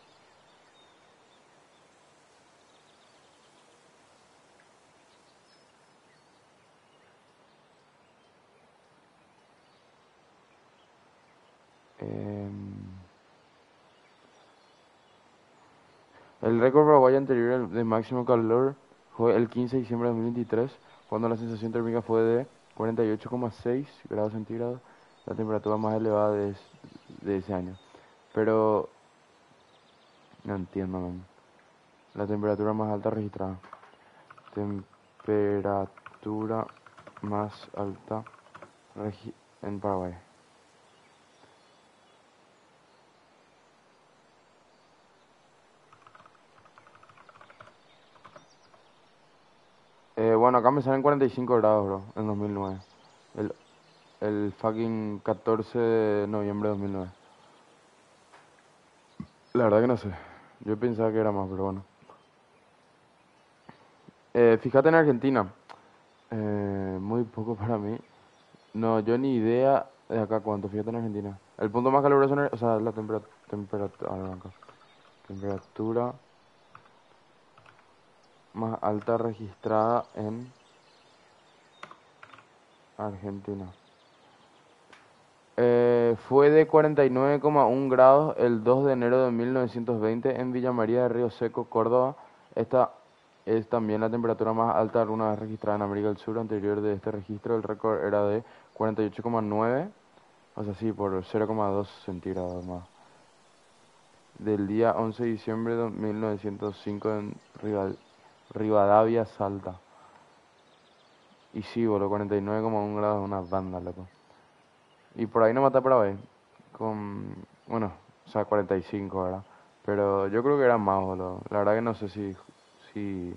Em, El récord paraguayo anterior al- de máximo calor fue el quince de diciembre de dos mil veintitrés, cuando la sensación térmica fue de cuarenta y ocho coma seis grados centígrados, la temperatura más elevada de, es- de ese año. Pero no entiendo, man. La temperatura más alta registrada. Temperatura más alta regi- en Paraguay. Eh, bueno, acá me salen cuarenta y cinco grados, bro, en dos mil nueve. El, el fucking catorce de noviembre de dos mil nueve. La verdad que no sé. Yo pensaba que era más, pero bueno. Eh, fíjate en Argentina. Eh, muy poco para mí. No, yo ni idea de acá cuánto. Fíjate en Argentina. El punto más caluroso, en Ar- o sea, la temperatura... Temperatura... Temperatura más alta registrada en Argentina. Eh, fue de cuarenta y nueve coma uno grados el dos de enero de mil novecientos veinte en Villa María de Río Seco, Córdoba. Esta es también la temperatura más alta alguna vez registrada en América del Sur. Anterior de este registro, el récord era de cuarenta y ocho coma nueve, o sea, sí, por cero coma dos centígrados más. Del día once de diciembre de mil novecientos cinco en Rival- Rivadavia, Salta. Y sí, boludo, cuarenta y nueve coma uno grados es una banda, loco. Y por ahí no mata para ver. Con. Bueno, o sea, cuarenta y cinco, ¿verdad? Pero yo creo que era más, boludo. La verdad que no sé si. si...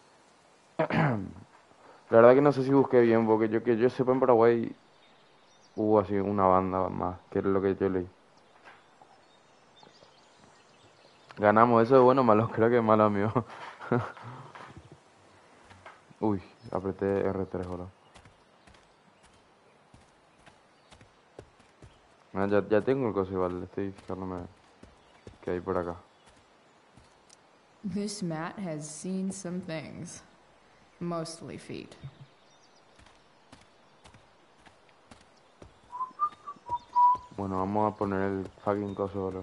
La verdad que no sé si busqué bien, porque yo que yo sepa en Paraguay hubo así una banda más, que es lo que yo leí. Ganamos, eso es bueno o malo, creo que es malo, amigo. Uy, apreté R tres, boludo. Ah, ya, ya tengo el coso igual, estoy fijándome qué hay por acá. This mat has seen some things. Mostly feet. Bueno, vamos a poner el fucking coso, boludo.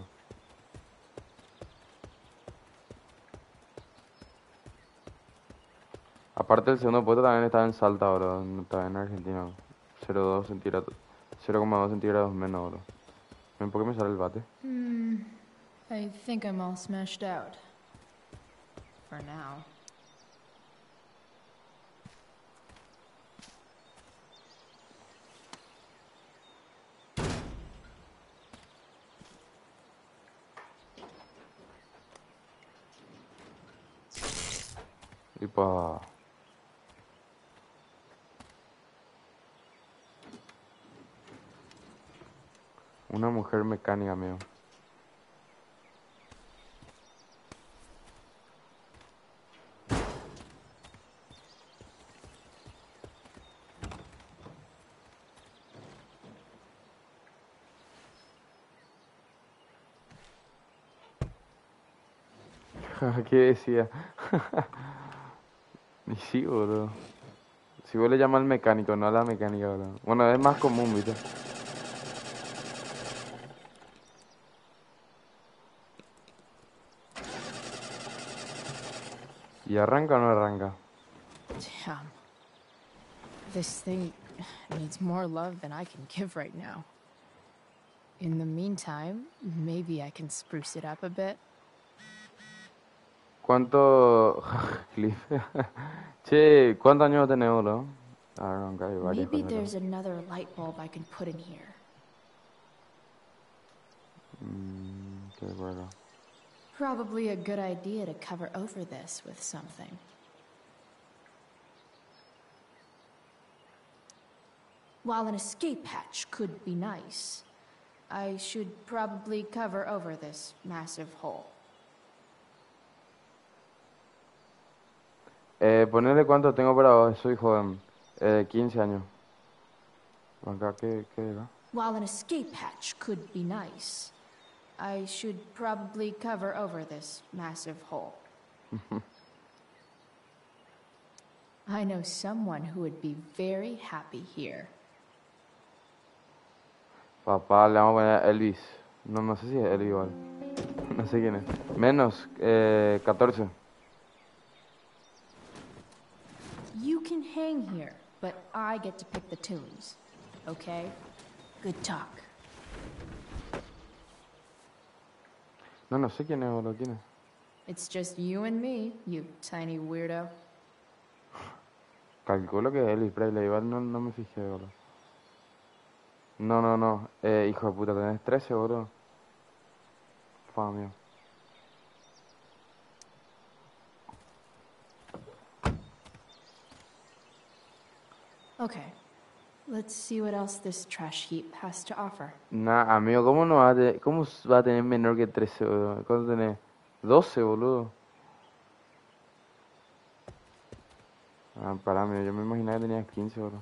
Aparte el segundo puesto también está en Salta, bro. No está en Argentina. cero coma dos centígrados. cero coma dos centígrados menos, bro. ¿Ven por qué me sale el bate? Hmm. I think I'm all smashed out. For now. Y pa... Una mujer mecánica, amigo. ¿Qué decía? Y sí, boludo. Si vos le llamas al mecánico, no a la mecánica, boludo. Bueno, es más común, ¿viste? ¿Y arranca o no arranca? Damn. This thing needs more love than I can give right now. In the meantime, maybe I can spruce it up a bit. ¿Cuánto... Cliff. Che, ¿cuántos años tenemos, boludo? Arranca, hay varias Maybe cosas. there's another light bulb I can put in here. Mmm, qué bueno. Probably a good idea to cover over this with something. While an escape hatch could be nice, I should probably cover over this massive hole. Eh, ponerle cuánto tengo para vos, soy joven. Eh, quince años. Acá, ¿qué, qué era? While an escape hatch could be nice, I should probably cover over this massive hole. I know someone who would be very happy here. Papá, le vamos a poner a Elvis. No, no sé si es Elvis igual. No sé quién es. Menos, eh, catorce. You can hang here, but I get to pick the tunes. Okay? Good talk. No, no sé quién es, boludo, quién es. It's just you and me, you tiny weirdo. Calculo que es Elvis Presley, igual no, no me fijé, boludo. No, no, no. Eh, hijo de puta, tenés trece, boludo. Fua, mío. Okay. Let's see what else this trash heap has to offer. Nah, amigo, ¿cómo no va a tener, cómo va a tener menor que trece, boludo? ¿Cuánto tenés? doce, boludo. Ah, pará, amigo, yo me imaginaba que tenías quince, boludo.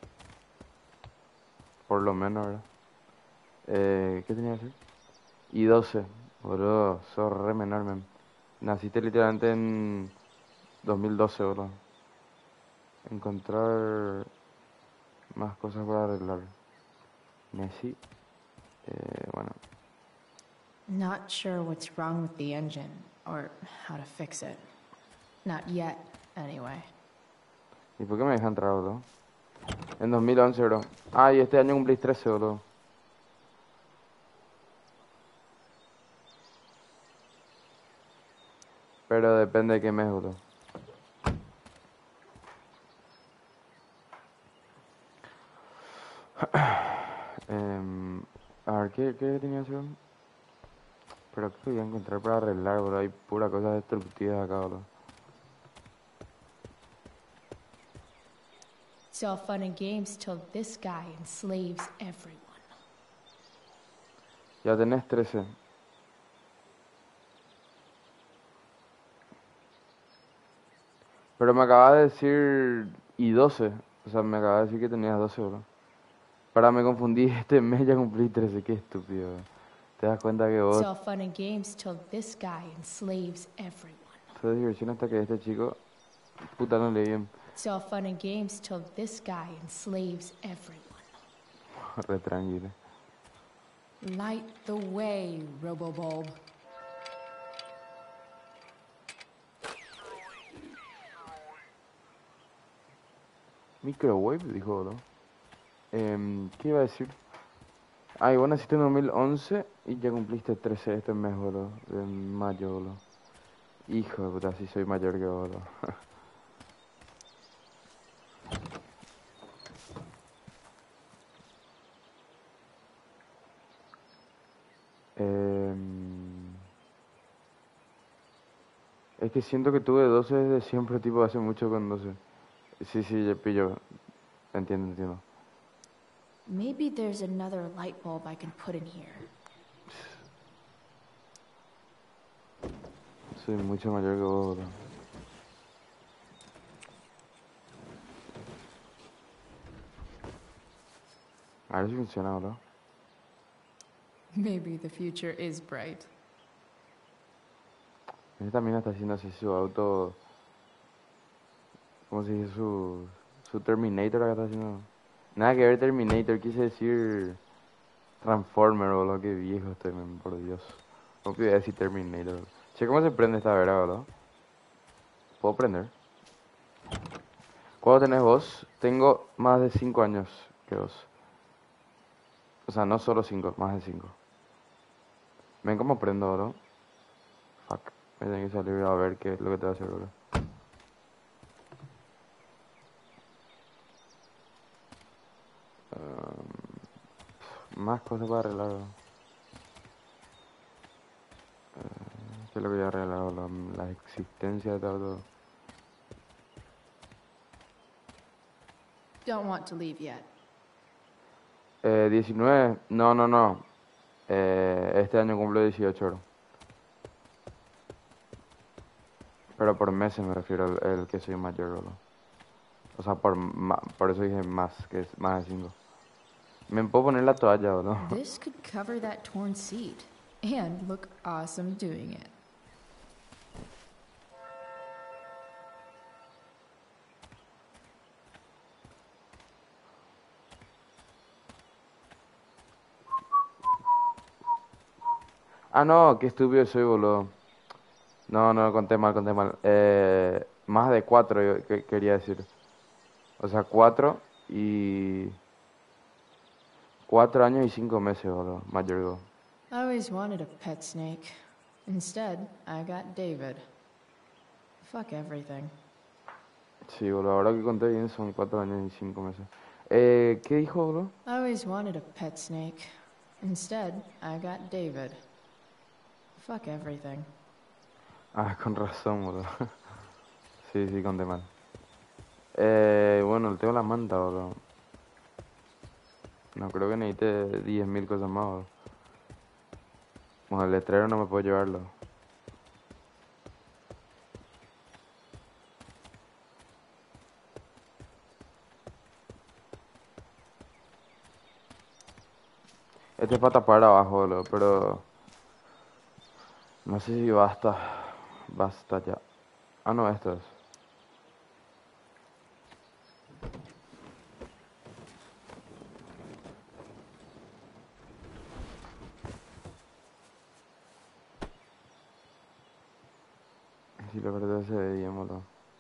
Por lo menos, ¿verdad? Eh, ¿qué tenía que hacer? Y doce, boludo, sos re menor, man. Naciste literalmente en dos mil doce, boludo. Encontrar más cosas para arreglar. Messi, eh, bueno. Not sure what's wrong with the engine, or how to fix it. Not yet, anyway. ¿Y por qué me dejan entrar, boludo? En dos mil once, bro. Ah, y este año cumplís trece, boludo. Pero depende de qué mes, boludo. ¿Qué, qué tenía que hacer? Pero ¿qué voy a encontrar para arreglar, bro? Hay pura cosa destructiva acá, bro. It's all fun and games till this guy enslaves everyone. Ya tenés trece. Pero me acaba de decir... Y doce. O sea, me acaba de decir que tenías doce, bro. Para, me confundí. Este mes ya cumplí trece. Qué estúpido, bro. ¿Te das cuenta que vos... It's all fun and games till this guy enslaves everyone. Fue diversión hasta que este chico... Puta, no leí bien. It's all fun and games till this guy enslaves everyone. Re tranquilo. Light the way, Robobulb. Microwave, dijo, bro. Eh, ¿Qué iba a decir? Ah, y vos naciste en dos mil once y ya cumpliste trece este mes, bro. De mayo, bro. Hijo de puta, sí soy mayor que vos, bro. eh, es que siento que tuve doce desde siempre, tipo, hace mucho con doce. Sí, sí, ya pillo. Entiendo, entiendo. Maybe there's another light bulb I can put in here. Soy mucho mayor que vos, bro. A ver si funciona, bro. Maybe the future is bright. Ese también está haciendo así su auto... ¿Cómo se dice? Su, su Terminator acá está haciendo... Nada que ver Terminator, quise decir... Transformer, boludo, qué viejo estoy, man, por Dios. No podía decir Terminator. Che, ¿cómo se prende esta vera, boludo? ¿Puedo prender? ¿Cuánto tenés vos? Tengo más de cinco años que vos. O sea, no solo cinco, más de cinco. ¿Ven cómo prendo, bro? Fuck. Me tengo que salir a ver qué es lo que te va a hacer, bro. Um, más cosas para arreglar, bro. Uh, ¿Qué es lo que voy a arreglar, bro? La, la existencia de todo. Don't want to leave yet. Eh, diecinueve. No, no, no. Eh, este año cumplo dieciocho, bro. Pero por meses me refiero al el que soy mayor, bro. O sea, por, ma, por eso dije más, que es más de cinco. Me puedo poner la toalla, bro. This could cover that torn seat and look awesome doing it. Ah, no, qué estúpido soy, boludo. No, no, conté mal, conté mal. Eh, más de cuatro, yo que, quería decir. O sea, cuatro y... Cuatro años y cinco meses, boludo. Mayor que vos. I always wanted a pet snake. Instead, I got David. Fuck everything. Sí, boludo, ahora que conté bien son cuatro años y cinco meses. Eh, ¿qué dijo, boludo? I always wanted a pet snake. Instead, I got David. Fuck everything. Ah, con razón, boludo. Sí, sí, conté mal. Eh, bueno, tengo la manta, boludo. No creo que necesite diez mil cosas más, boludo. Bueno, el letrero no me puedo llevarlo. Este es para tapar abajo, boludo, pero... No sé si basta. Basta ya. Ah, no, esto es. Si la verdad se ve bien, boludo.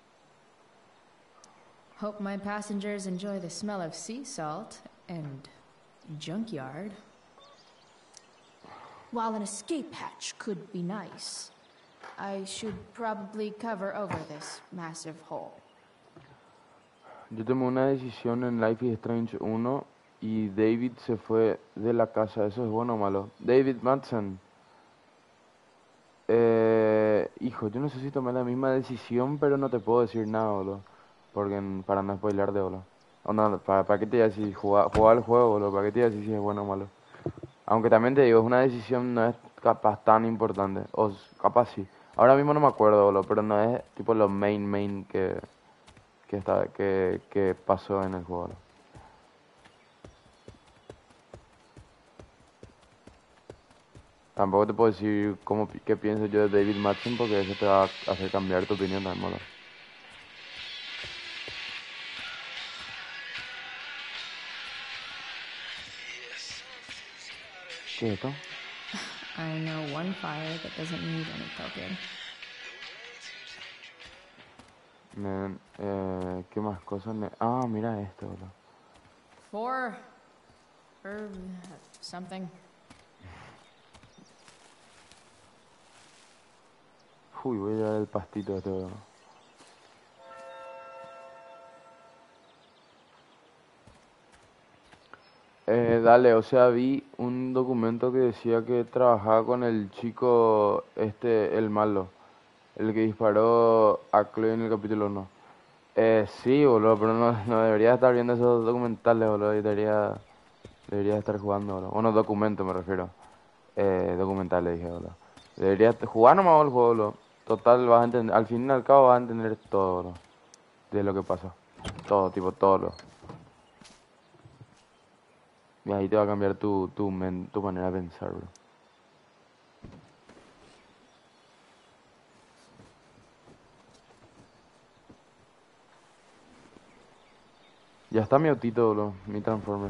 Hope my passengers enjoy the smell of sea salt and junkyard. While an escape hatch could be nice, I should probably cover over this massive hole. Yo tomé una decisión en Life is Strange uno y David se fue de la casa. ¿Eso es bueno o malo? David Madsen. Eh, hijo, yo no sé si tomé la misma decisión, pero no te puedo decir nada, boludo. Porque n- para no spoilearte, boludo. O no, para, para qué te iba a decir jugar, jugar el juego, boludo. Para qué te iba a decir si es bueno o malo. Aunque también te digo, es una decisión no es capaz tan importante. O s- capaz sí. Ahora mismo no me acuerdo, boludo, pero no es tipo lo main main que, que está, que, que pasó en el juego, boludo. Tampoco te puedo decir cómo, pi- qué pienso yo de David Madsen porque eso te va a hacer cambiar tu opinión también, boludo. ¿Qué es esto? I know one fire that doesn't need any poking. Men, eh, ¿qué más cosas? ne- Ah, mira esto, boludo. Four. Or something. Uy, voy a llevar el pastito este, boludo. Eh, dale, o sea, vi un documento que decía que trabajaba con el chico, este, el malo, el que disparó a Chloe en el capítulo uno. Eh, sí, boludo, pero no, no debería estar viendo esos documentales, boludo, y debería, debería estar jugando, boludo. Bueno, documentos me refiero. Eh, documentales, dije, boludo. Debería est- jugar nomás el juego, boludo. Total, vas a entender, al fin y al cabo vas a entender todo, boludo, de lo que pasa. Todo, tipo, todo, lo. Y ahí te va a cambiar tu, tu, men- tu manera de pensar, bro. Ya está mi autito, bro, mi Transformer.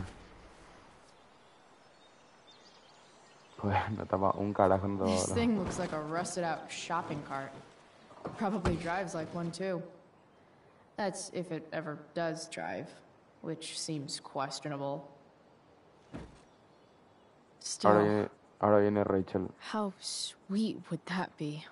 Pues no tapa un carajo en todo, This bro. thing looks like a rusted out shopping cart. Probably drives like one too. That's if it ever does drive, which seems questionable. Ahora Still, viene, ahora viene Rachel. how sweet would that be?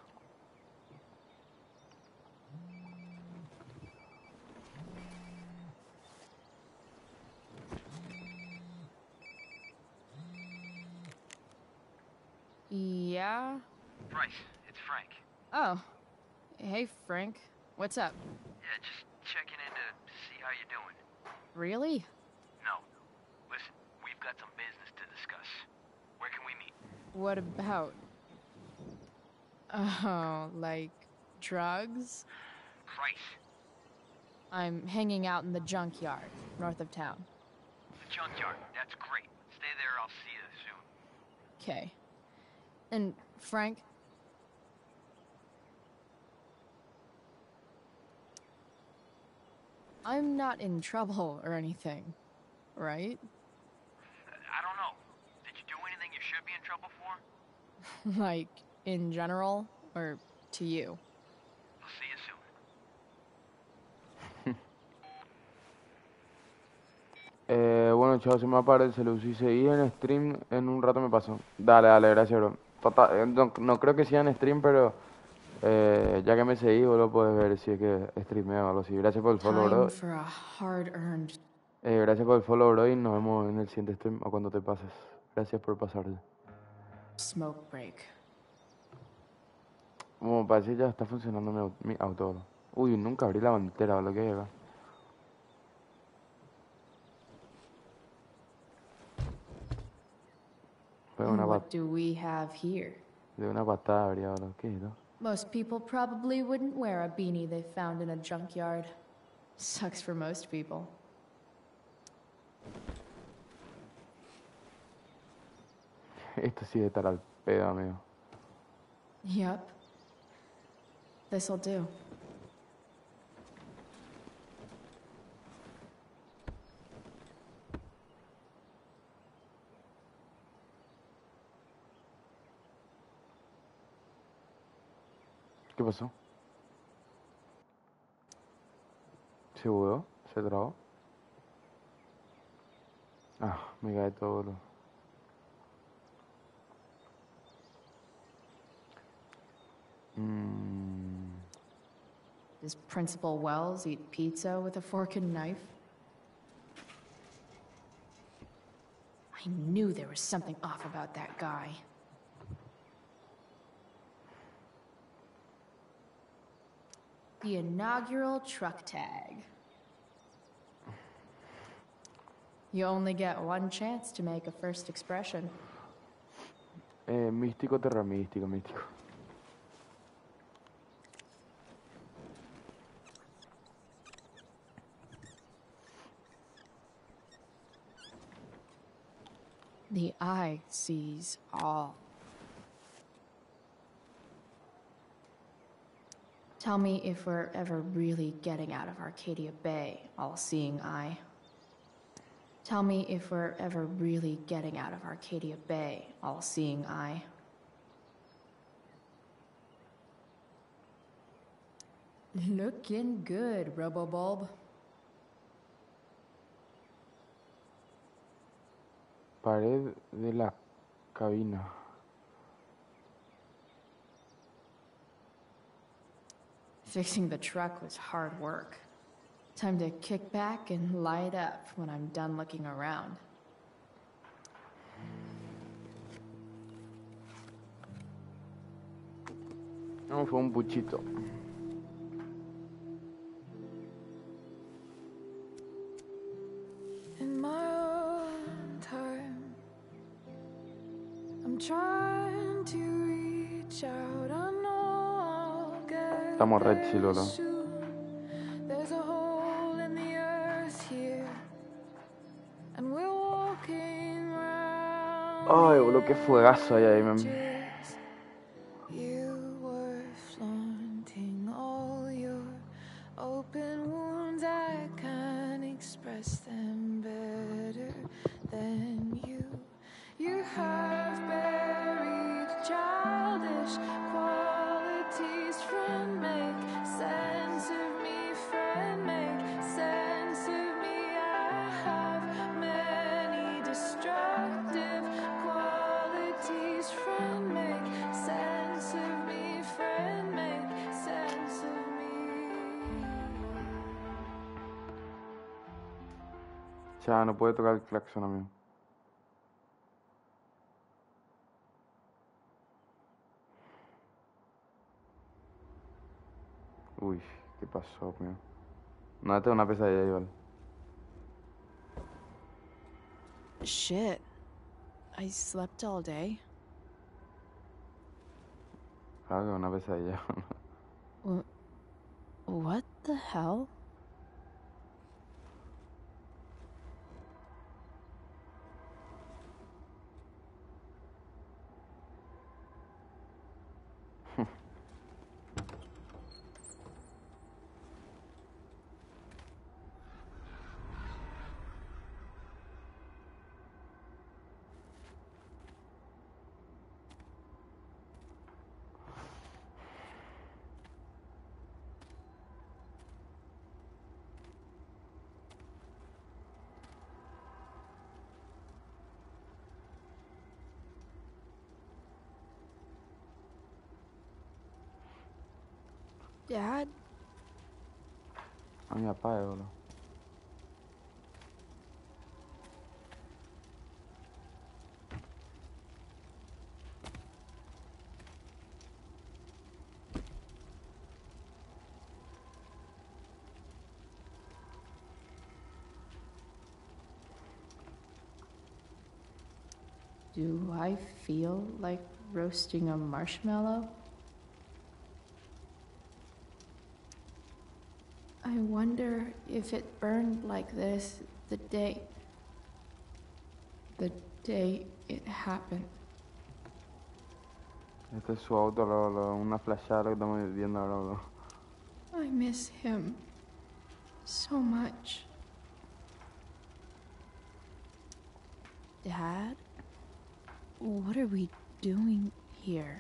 Yeah? Bryce, it's Frank. Oh. Hey, Frank. What's up? Yeah, just checking in to see how you're doing. Really? No. Listen, we've got some business to discuss. Where can we meet? What about? Oh, like drugs? Bryce, I'm hanging out in the junkyard, north of town. the junkyard. That's great. Stay there, I'll see you soon. Okay. And, Frank? I'm not in trouble or anything, right? I don't know. Did you do anything you should be in trouble for? Like, in general, or to you? I'll see you soon. Eh, bueno, chao, se me aparece el Si seguís en stream, en un rato me paso. Dale, dale, gracias, bro. Total, eh, no, no creo que sea en stream, pero eh, ya que me seguís, bro, puedes ver si es que streameo o algo así. Gracias por el follow, Time bro. for a hard-earned. Eh, gracias por el follow, bro, y nos vemos en el siguiente stream o cuando te pases. Gracias por pasarte. Smoke break. Como parece ya está funcionando mi, au- mi auto, bro. Uy, nunca abrí la bandera, lo que hay acá. Fue una And pat- what do we have here? de una patada abría, bro. ¿Qué es esto? Most people probably wouldn't wear a beanie they found in a junkyard. Sucks for most people. Esto sí de estar al pedo, amigo. Yep. This'll do. ¿Qué pasó? ¿Se bugueó? ¿Se trabó? Ah, me cae todo, bro. Mm, Does Principal Wells eat pizza with a fork and knife? I knew there was something off about that guy. The inaugural truck tag. You only get one chance to make a first expression. Eh, místico, terra místico, místico. The eye sees all. Tell me if we're ever really getting out of Arcadia Bay, all-seeing eye. Tell me if we're ever really getting out of Arcadia Bay, all-seeing eye. Looking good, Robobulb. Pared de la cabina. Fixing the truck was hard work. Time to kick back and light up when I'm done looking around. No, fue un puchito. In my own time, I'm trying to reach out. I know I'll get Estamos re chilos, ¿no? soon. There's a hole in the earth here, and we're walking round. Ay, boludo, qué fuegazo hay ahí, man. You were flaunting all your open wounds. I can't express them better than you. You have buried childish qualities. Friend, make sense of me. Friend, make sense of me. I have many destructive qualities. Friend, make sense of me. Friend, make sense of me. Ya, no puede tocar el claxon, amigo. Uy, ¿qué pasó, amigo? No, tengo una pesadilla igual. Shit. I slept all day. Claro que una pesadilla. Wh- What the hell? Dad? A mi papá, boludo. Do I feel like roasting a marshmallow? I wonder if it burned like this the day... the day it happened. Este es su auto, lo, lo, una flashada lo que estamos viendo ahora, boludo. I miss him so much. Dad? What are we doing here?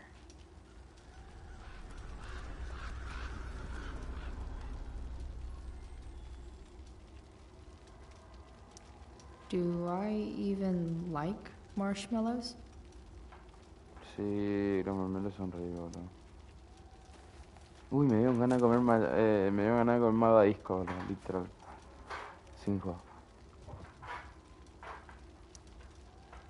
Do I even like marshmallows? Sí, los marmelos son ricos, boludo. Uy, me dio ganas de comer mal, eh, me dio ganas de comer malvadisco, boludo, literal. Sin joder.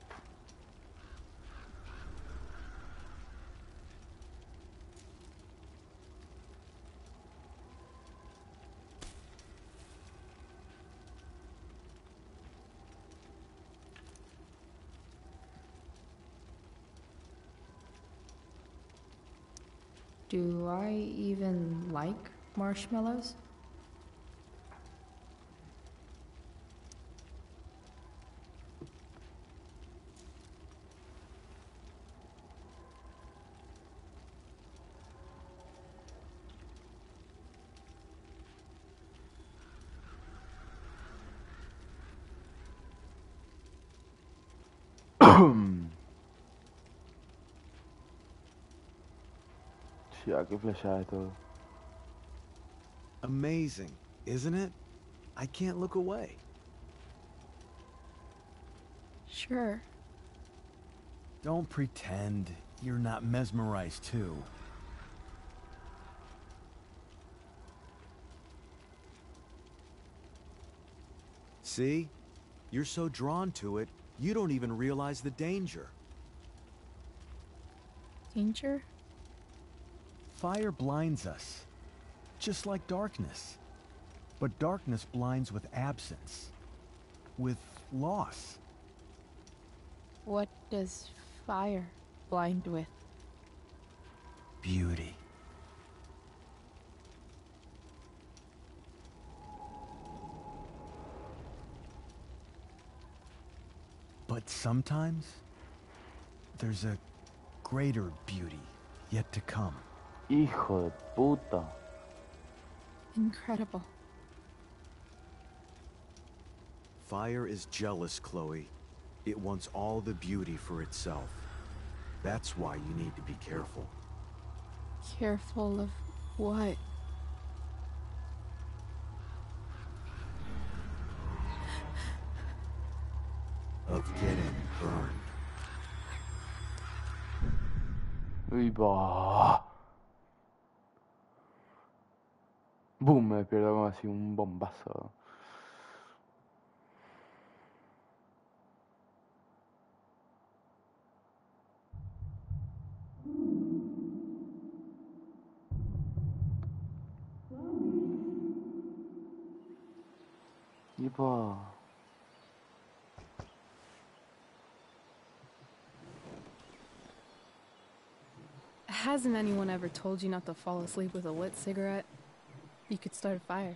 Do I even like marshmallows? Ya, qué flashada de todo. Amazing, isn't it? I can't look away. Sure. Don't pretend you're not mesmerized too. See? You're so drawn to it, you don't even realize the danger. Danger? Fire blinds us, just like darkness. But darkness blinds with absence, with loss. What does fire blind with? Beauty. But sometimes, there's a greater beauty yet to come. Hijo de puta. Incredible. Fire is jealous, Chloe. It wants all the beauty for itself. That's why you need to be careful. Careful of what? Of getting burned. Uy, bah. Boom, me despierto como así un bombazo. Y bah. Hasn't anyone ever told you not to fall asleep with a lit cigarette? You could start a fire.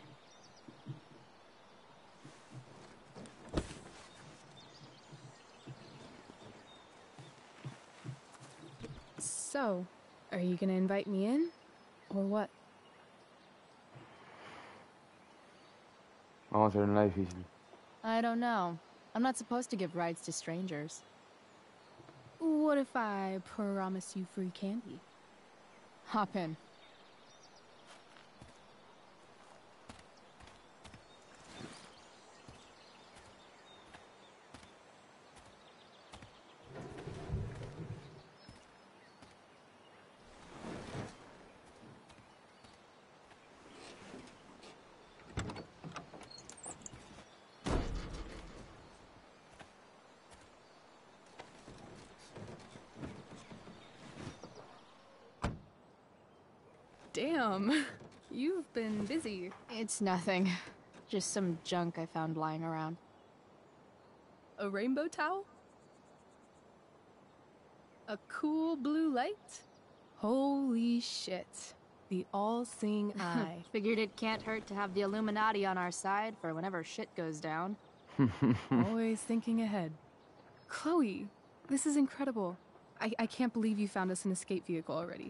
So, are you gonna invite me in? Or what? Vamos a hacer una difícil. I don't know. I'm not supposed to give rides to strangers. What if I promise you free candy? Hop in. Damn, you've been busy. It's nothing. Just some junk I found lying around. A rainbow towel? A cool blue light? Holy shit. The all-seeing eye. Figured it can't hurt to have the Illuminati on our side for whenever shit goes down. Always thinking ahead. Chloe, this is incredible. I, I can't believe you found us an escape vehicle already.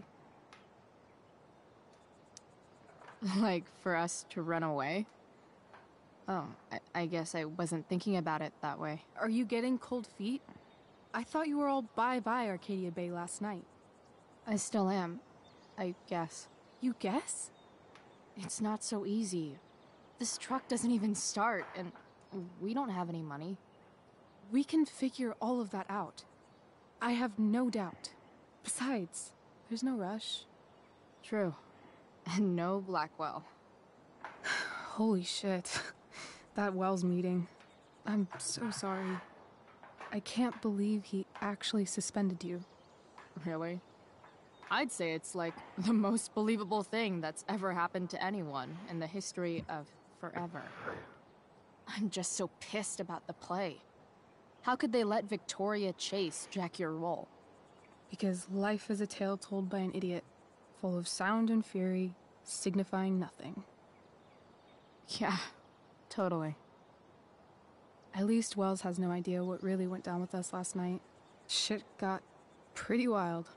Like, for us to run away? Oh, I, I guess I wasn't thinking about it that way. Are you getting cold feet? I thought you were all bye-bye Arcadia Bay last night. I still am, I guess. You guess? It's not so easy. This truck doesn't even start, and we don't have any money. We can figure all of that out. I have no doubt. Besides, there's no rush. True. And no Blackwell. Holy shit. That Wells meeting. I'm so sorry. I can't believe he actually suspended you. Really? I'd say it's like the most believable thing that's ever happened to anyone in the history of forever. I'm just so pissed about the play. How could they let Victoria Chase jack your role? Because life is a tale told by an idiot. full of sound and fury, signifying nothing. Yeah, totally. At least Wells has no idea what really went down with us last night. Shit got pretty wild.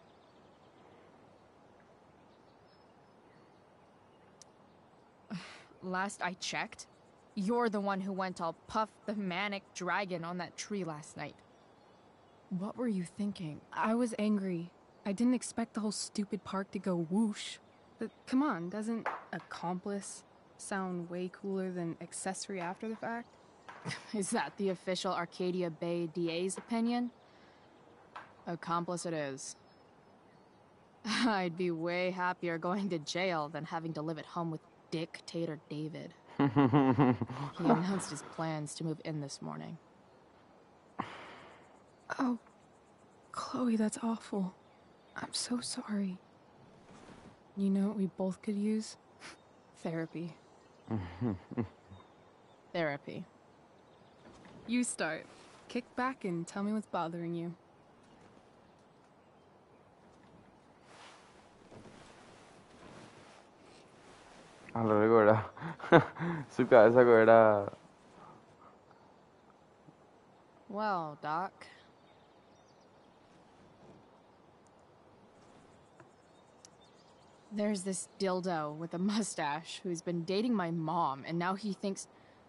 Last I checked, you're the one who went all Puff the Manic Dragon on that tree last night. What were you thinking? I was angry. I didn't expect the whole stupid park to go whoosh. But come on, doesn't accomplice sound way cooler than accessory after the fact? Is that the official Arcadia Bay D A's opinion? Accomplice it is. I'd be way happier going to jail than having to live at home with Dictator David. He announced his plans to move in this morning. Oh, Chloe, that's awful. I'm so sorry. You know what we both could use? Therapy. Therapy. You start. Kick back and tell me what's bothering you. A lo largo era. Su cabeza era. Well, Doc. There's this dildo with a mustache who's been dating my mom, and now he thinks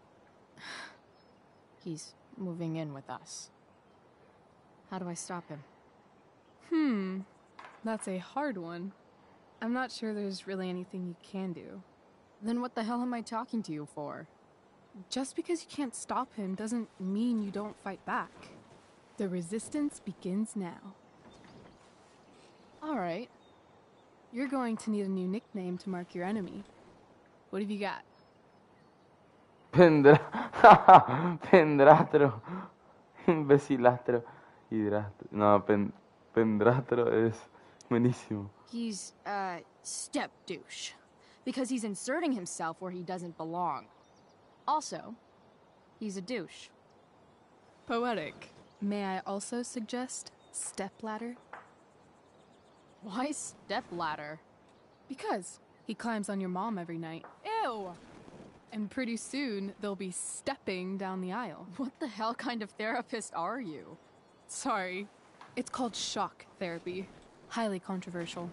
he's moving in with us. How do I stop him? Hmm, that's a hard one. I'm not sure there's really anything you can do. Then what the hell am I talking to you for? Just because you can't stop him doesn't mean you don't fight back. The resistance begins now. All right. You're going to need a new nickname to mark your enemy. What have you got? Pendra... Pendrastro. Imbecilastro. Hidrastro. No, pen... Pendrastro es buenísimo. He's, uh, step douche. Because he's inserting himself where he doesn't belong. Also, he's a douche. Poetic. May I also suggest stepladder? Why stepladder? Because he climbs on your mom every night. Ew! And pretty soon, they'll be stepping down the aisle. What the hell kind of therapist are you? Sorry. It's called shock therapy. Highly controversial.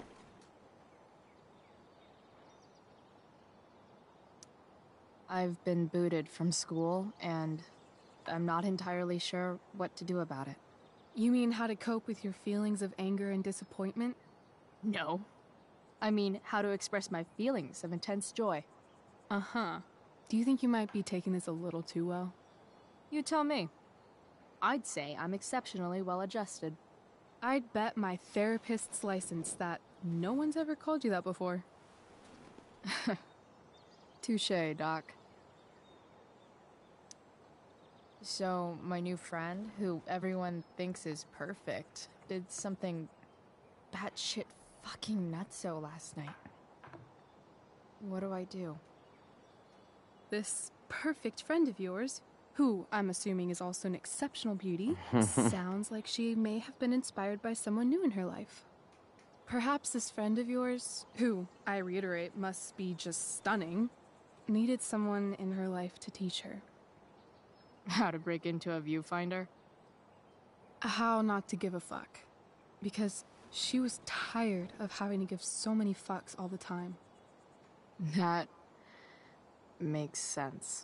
I've been booted from school, and I'm not entirely sure what to do about it. You mean how to cope with your feelings of anger and disappointment? No. I mean, how to express my feelings of intense joy. Uh-huh. Do you think you might be taking this a little too well? You tell me. I'd say I'm exceptionally well-adjusted. I'd bet my therapist's license that no one's ever called you that before. Touché, Doc. So, my new friend, who everyone thinks is perfect, did something batshit fucking nutso last night. What do I do? This perfect friend of yours, who I'm assuming is also an exceptional beauty, sounds like she may have been inspired by someone new in her life. Perhaps this friend of yours, who, I reiterate, must be just stunning, needed someone in her life to teach her. How to break into a viewfinder? How not to give a fuck. Because she was tired of having to give so many fucks all the time. That makes sense.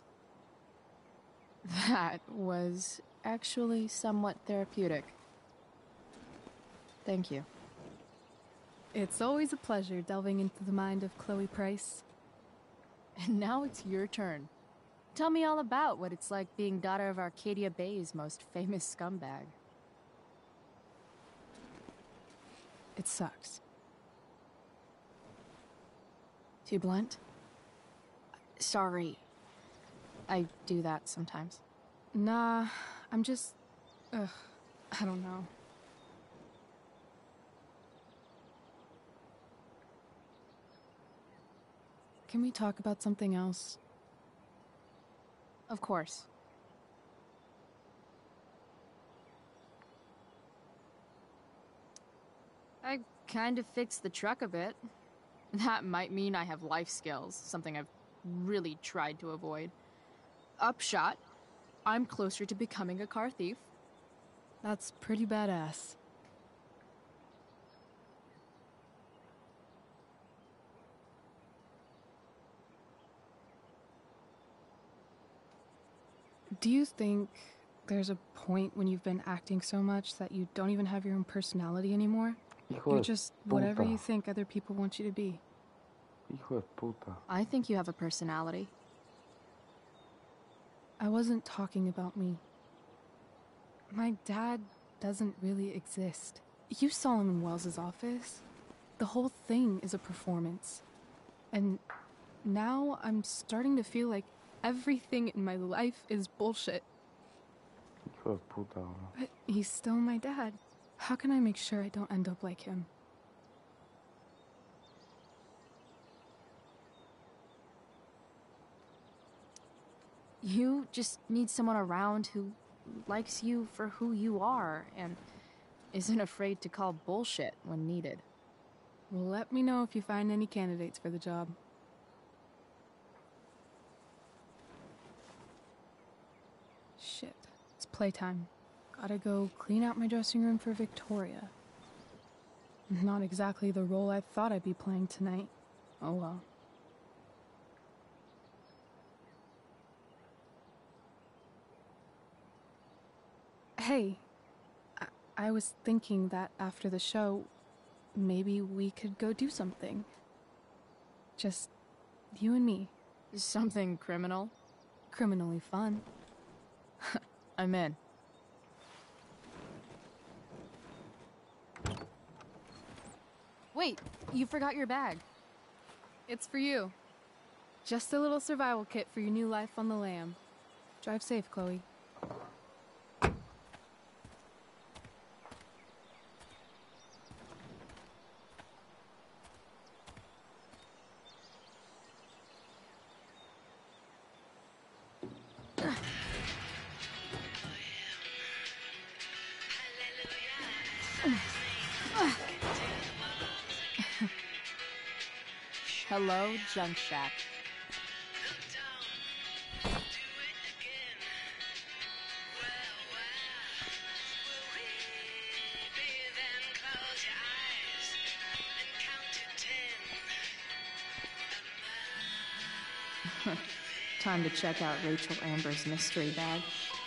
That was actually somewhat therapeutic. Thank you. It's always a pleasure delving into the mind of Chloe Price. And now it's your turn. Tell me all about what it's like being daughter of Arcadia Bay's most famous scumbag. It sucks. Too blunt? Sorry. I do that sometimes. Nah, I'm just... Ugh, I don't know. Can we talk about something else? Of course. I kind of fixed the truck a bit. That might mean I have life skills, something I've really tried to avoid. Upshot, I'm closer to becoming a car thief. That's pretty badass. Do you think there's a point when you've been acting so much that you don't even have your own personality anymore? Hijo You're de just whatever puta. you think other people want you to be. Hijo de puta. I think you have a personality. I wasn't talking about me. My dad doesn't really exist. You saw him in Wells's office. The whole thing is a performance. And now I'm starting to feel like everything in my life is bullshit. Hijo de puta, bro. But he's still my dad. How can I make sure I don't end up like him? You just need someone around who likes you for who you are and isn't afraid to call bullshit when needed. Well, let me know if you find any candidates for the job. Shit, it's playtime. Gotta go clean out my dressing room for Victoria. Not exactly the role I thought I'd be playing tonight. Oh well. Hey, I, I was thinking that after the show, maybe we could go do something. Just you and me. Something criminal? Criminally fun. I'm in. Wait, you forgot your bag. It's for you. Just a little survival kit for your new life on the lam. Drive safe, Chloe. Hello, Junk Shack. Time to check out Rachel Amber's mystery bag.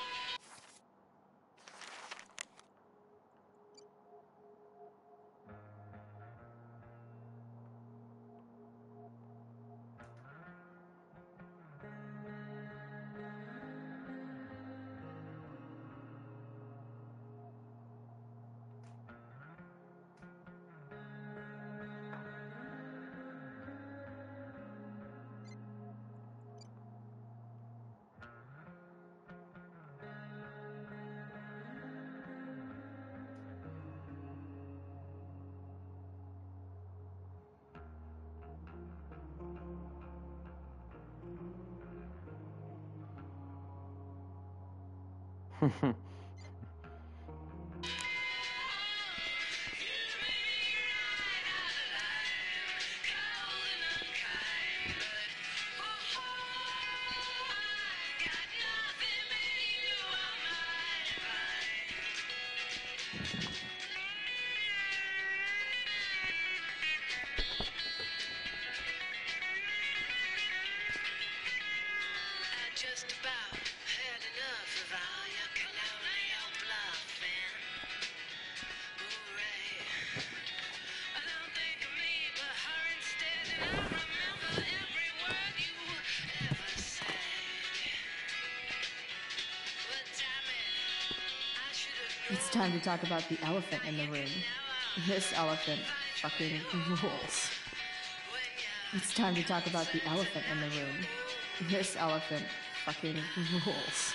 It's time to talk about the elephant in the room. This elephant fucking rules. It's time to talk about the elephant in the room. This elephant fucking rules.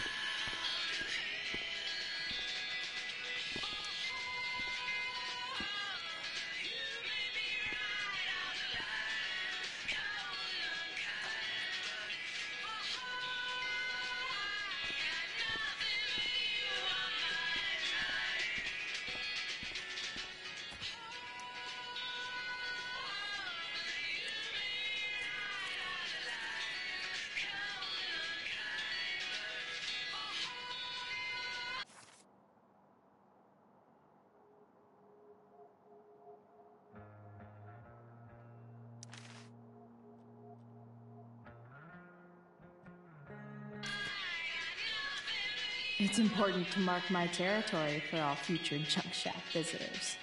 It's important to mark my territory for all future junk shack visitors.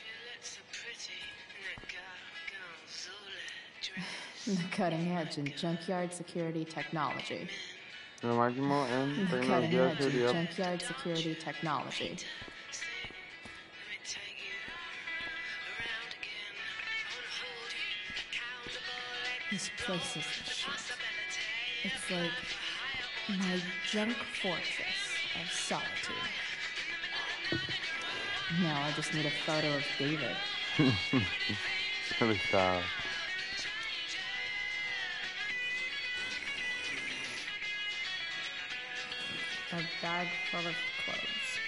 The cutting edge in junkyard security technology. Lo máximo en The cutting tecnología de edge in seguridad. junkyard security technology. This place is the shit. It's like my junk fortress of solitude. Now I just need a photo of David. Pesado. A bag full of clothes.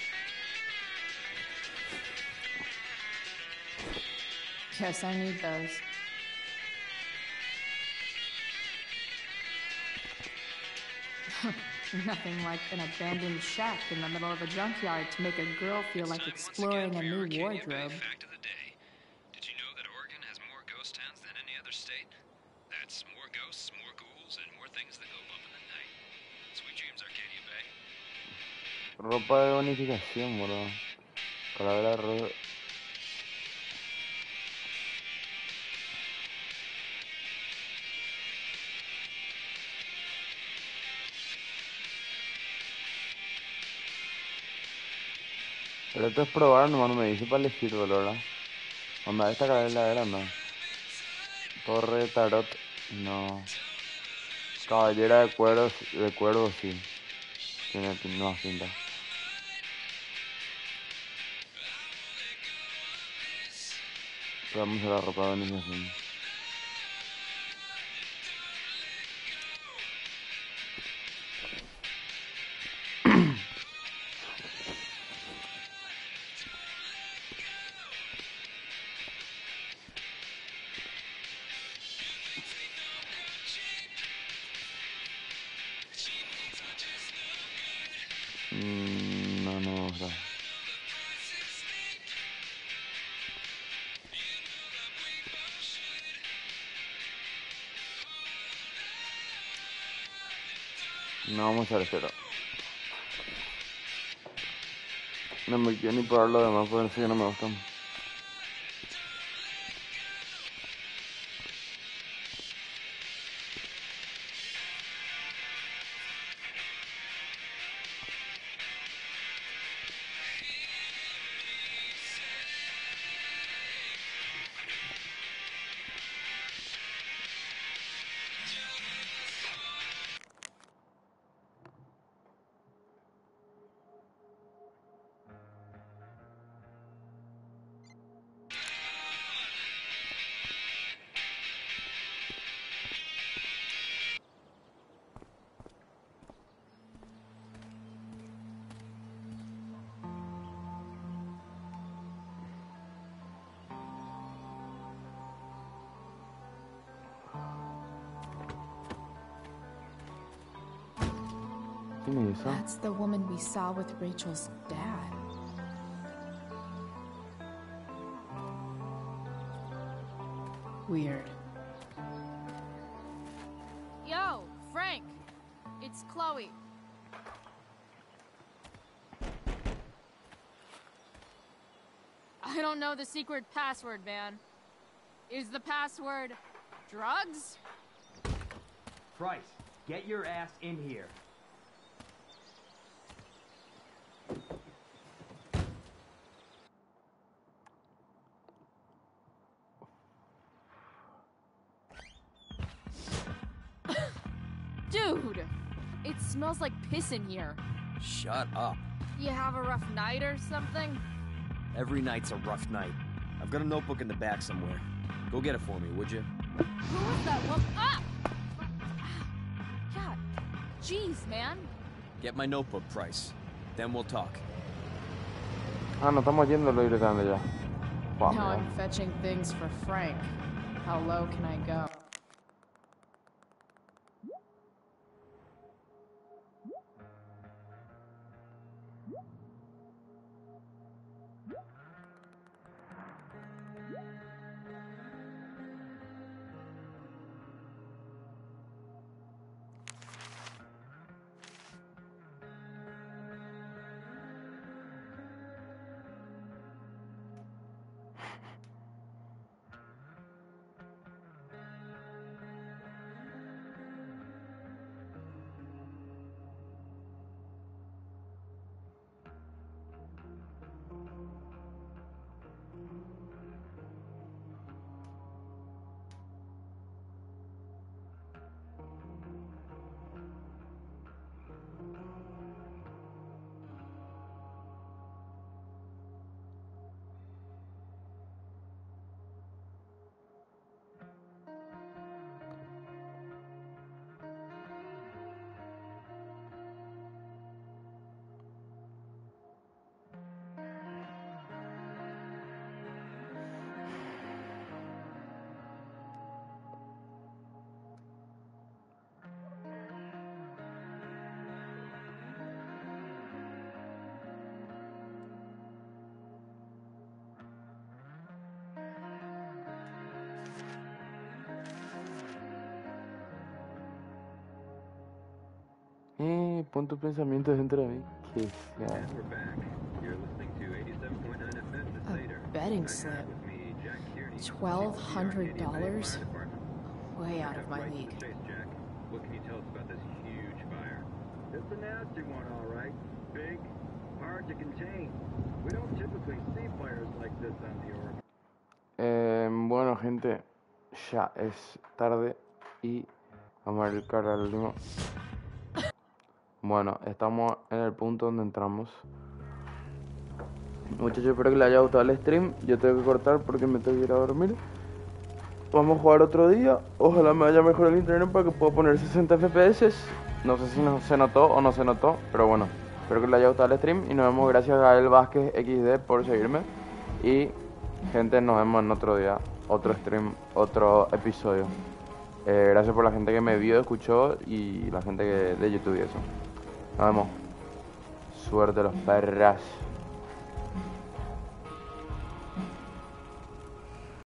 Yes, I need those. Nothing like an abandoned shack in the middle of a junkyard to make a girl feel like exploring a new wardrobe. Fact of the day. Did you know that Oregon has more ghost towns than any other state? That's more ghosts, more ghouls, and more things that go bump in the night. Sweet dreams, Arcadia Bay. Ropa de bonificación, bro. Calavera roja. Pero esto es probar, nomás no me dice para elegir, ¿verdad? Onda, esta calavera era, no. Torre de tarot, no. Caballera de cuervos, de cuervos, sí. Tiene no pinta. Pero vamos a la ropa de bonificación. Mm, no, no me gusta. No vamos a hacer cero. No me quiero ni probar lo demás porque sí no me gustan. That's the woman we saw with Rachel's dad. Weird. Yo, Frank! It's Chloe. I don't know the secret password, man. Is the password drugs? Price, get your ass in here. Dude! It smells like piss in here. Shut up. You have a rough night or something? Every night's a rough night. I've got a notebook in the back somewhere. Go get it for me, would you? Who was that woman? Ah! God. Jeez, man. Get my notebook, Price. Then we'll talk. Ah, no estamos yéndolo directamente ya. Wow, Now man. I'm fetching things for Frank. How low can I go? y pon tus pensamientos dentro de mí. Que sea. A betting slip. Twelve hundred dollars? Way out of my league. What can you tell us about this huge fire? It's a nasty one, all right. Big, hard to contain. We don't typically see fires like this on the Oregon. Eh, bueno, gente, ya es tarde y vamos a ver el cara al último. Bueno, estamos en el punto donde entramos. Muchachos, espero que les haya gustado el stream. Yo tengo que cortar porque me tengo que ir a dormir. Vamos a jugar otro día. Ojalá me vaya mejor el internet para que pueda poner sesenta F P S. No sé si no se notó o no se notó, pero bueno. Espero que les haya gustado el stream y nos vemos. Gracias a El Vázquez equis de por seguirme. Y gente, nos vemos en otro día, otro stream, otro episodio. Eh, gracias por la gente que me vio, escuchó y la gente que, de YouTube y eso. Nos vemos. Suerte los perras.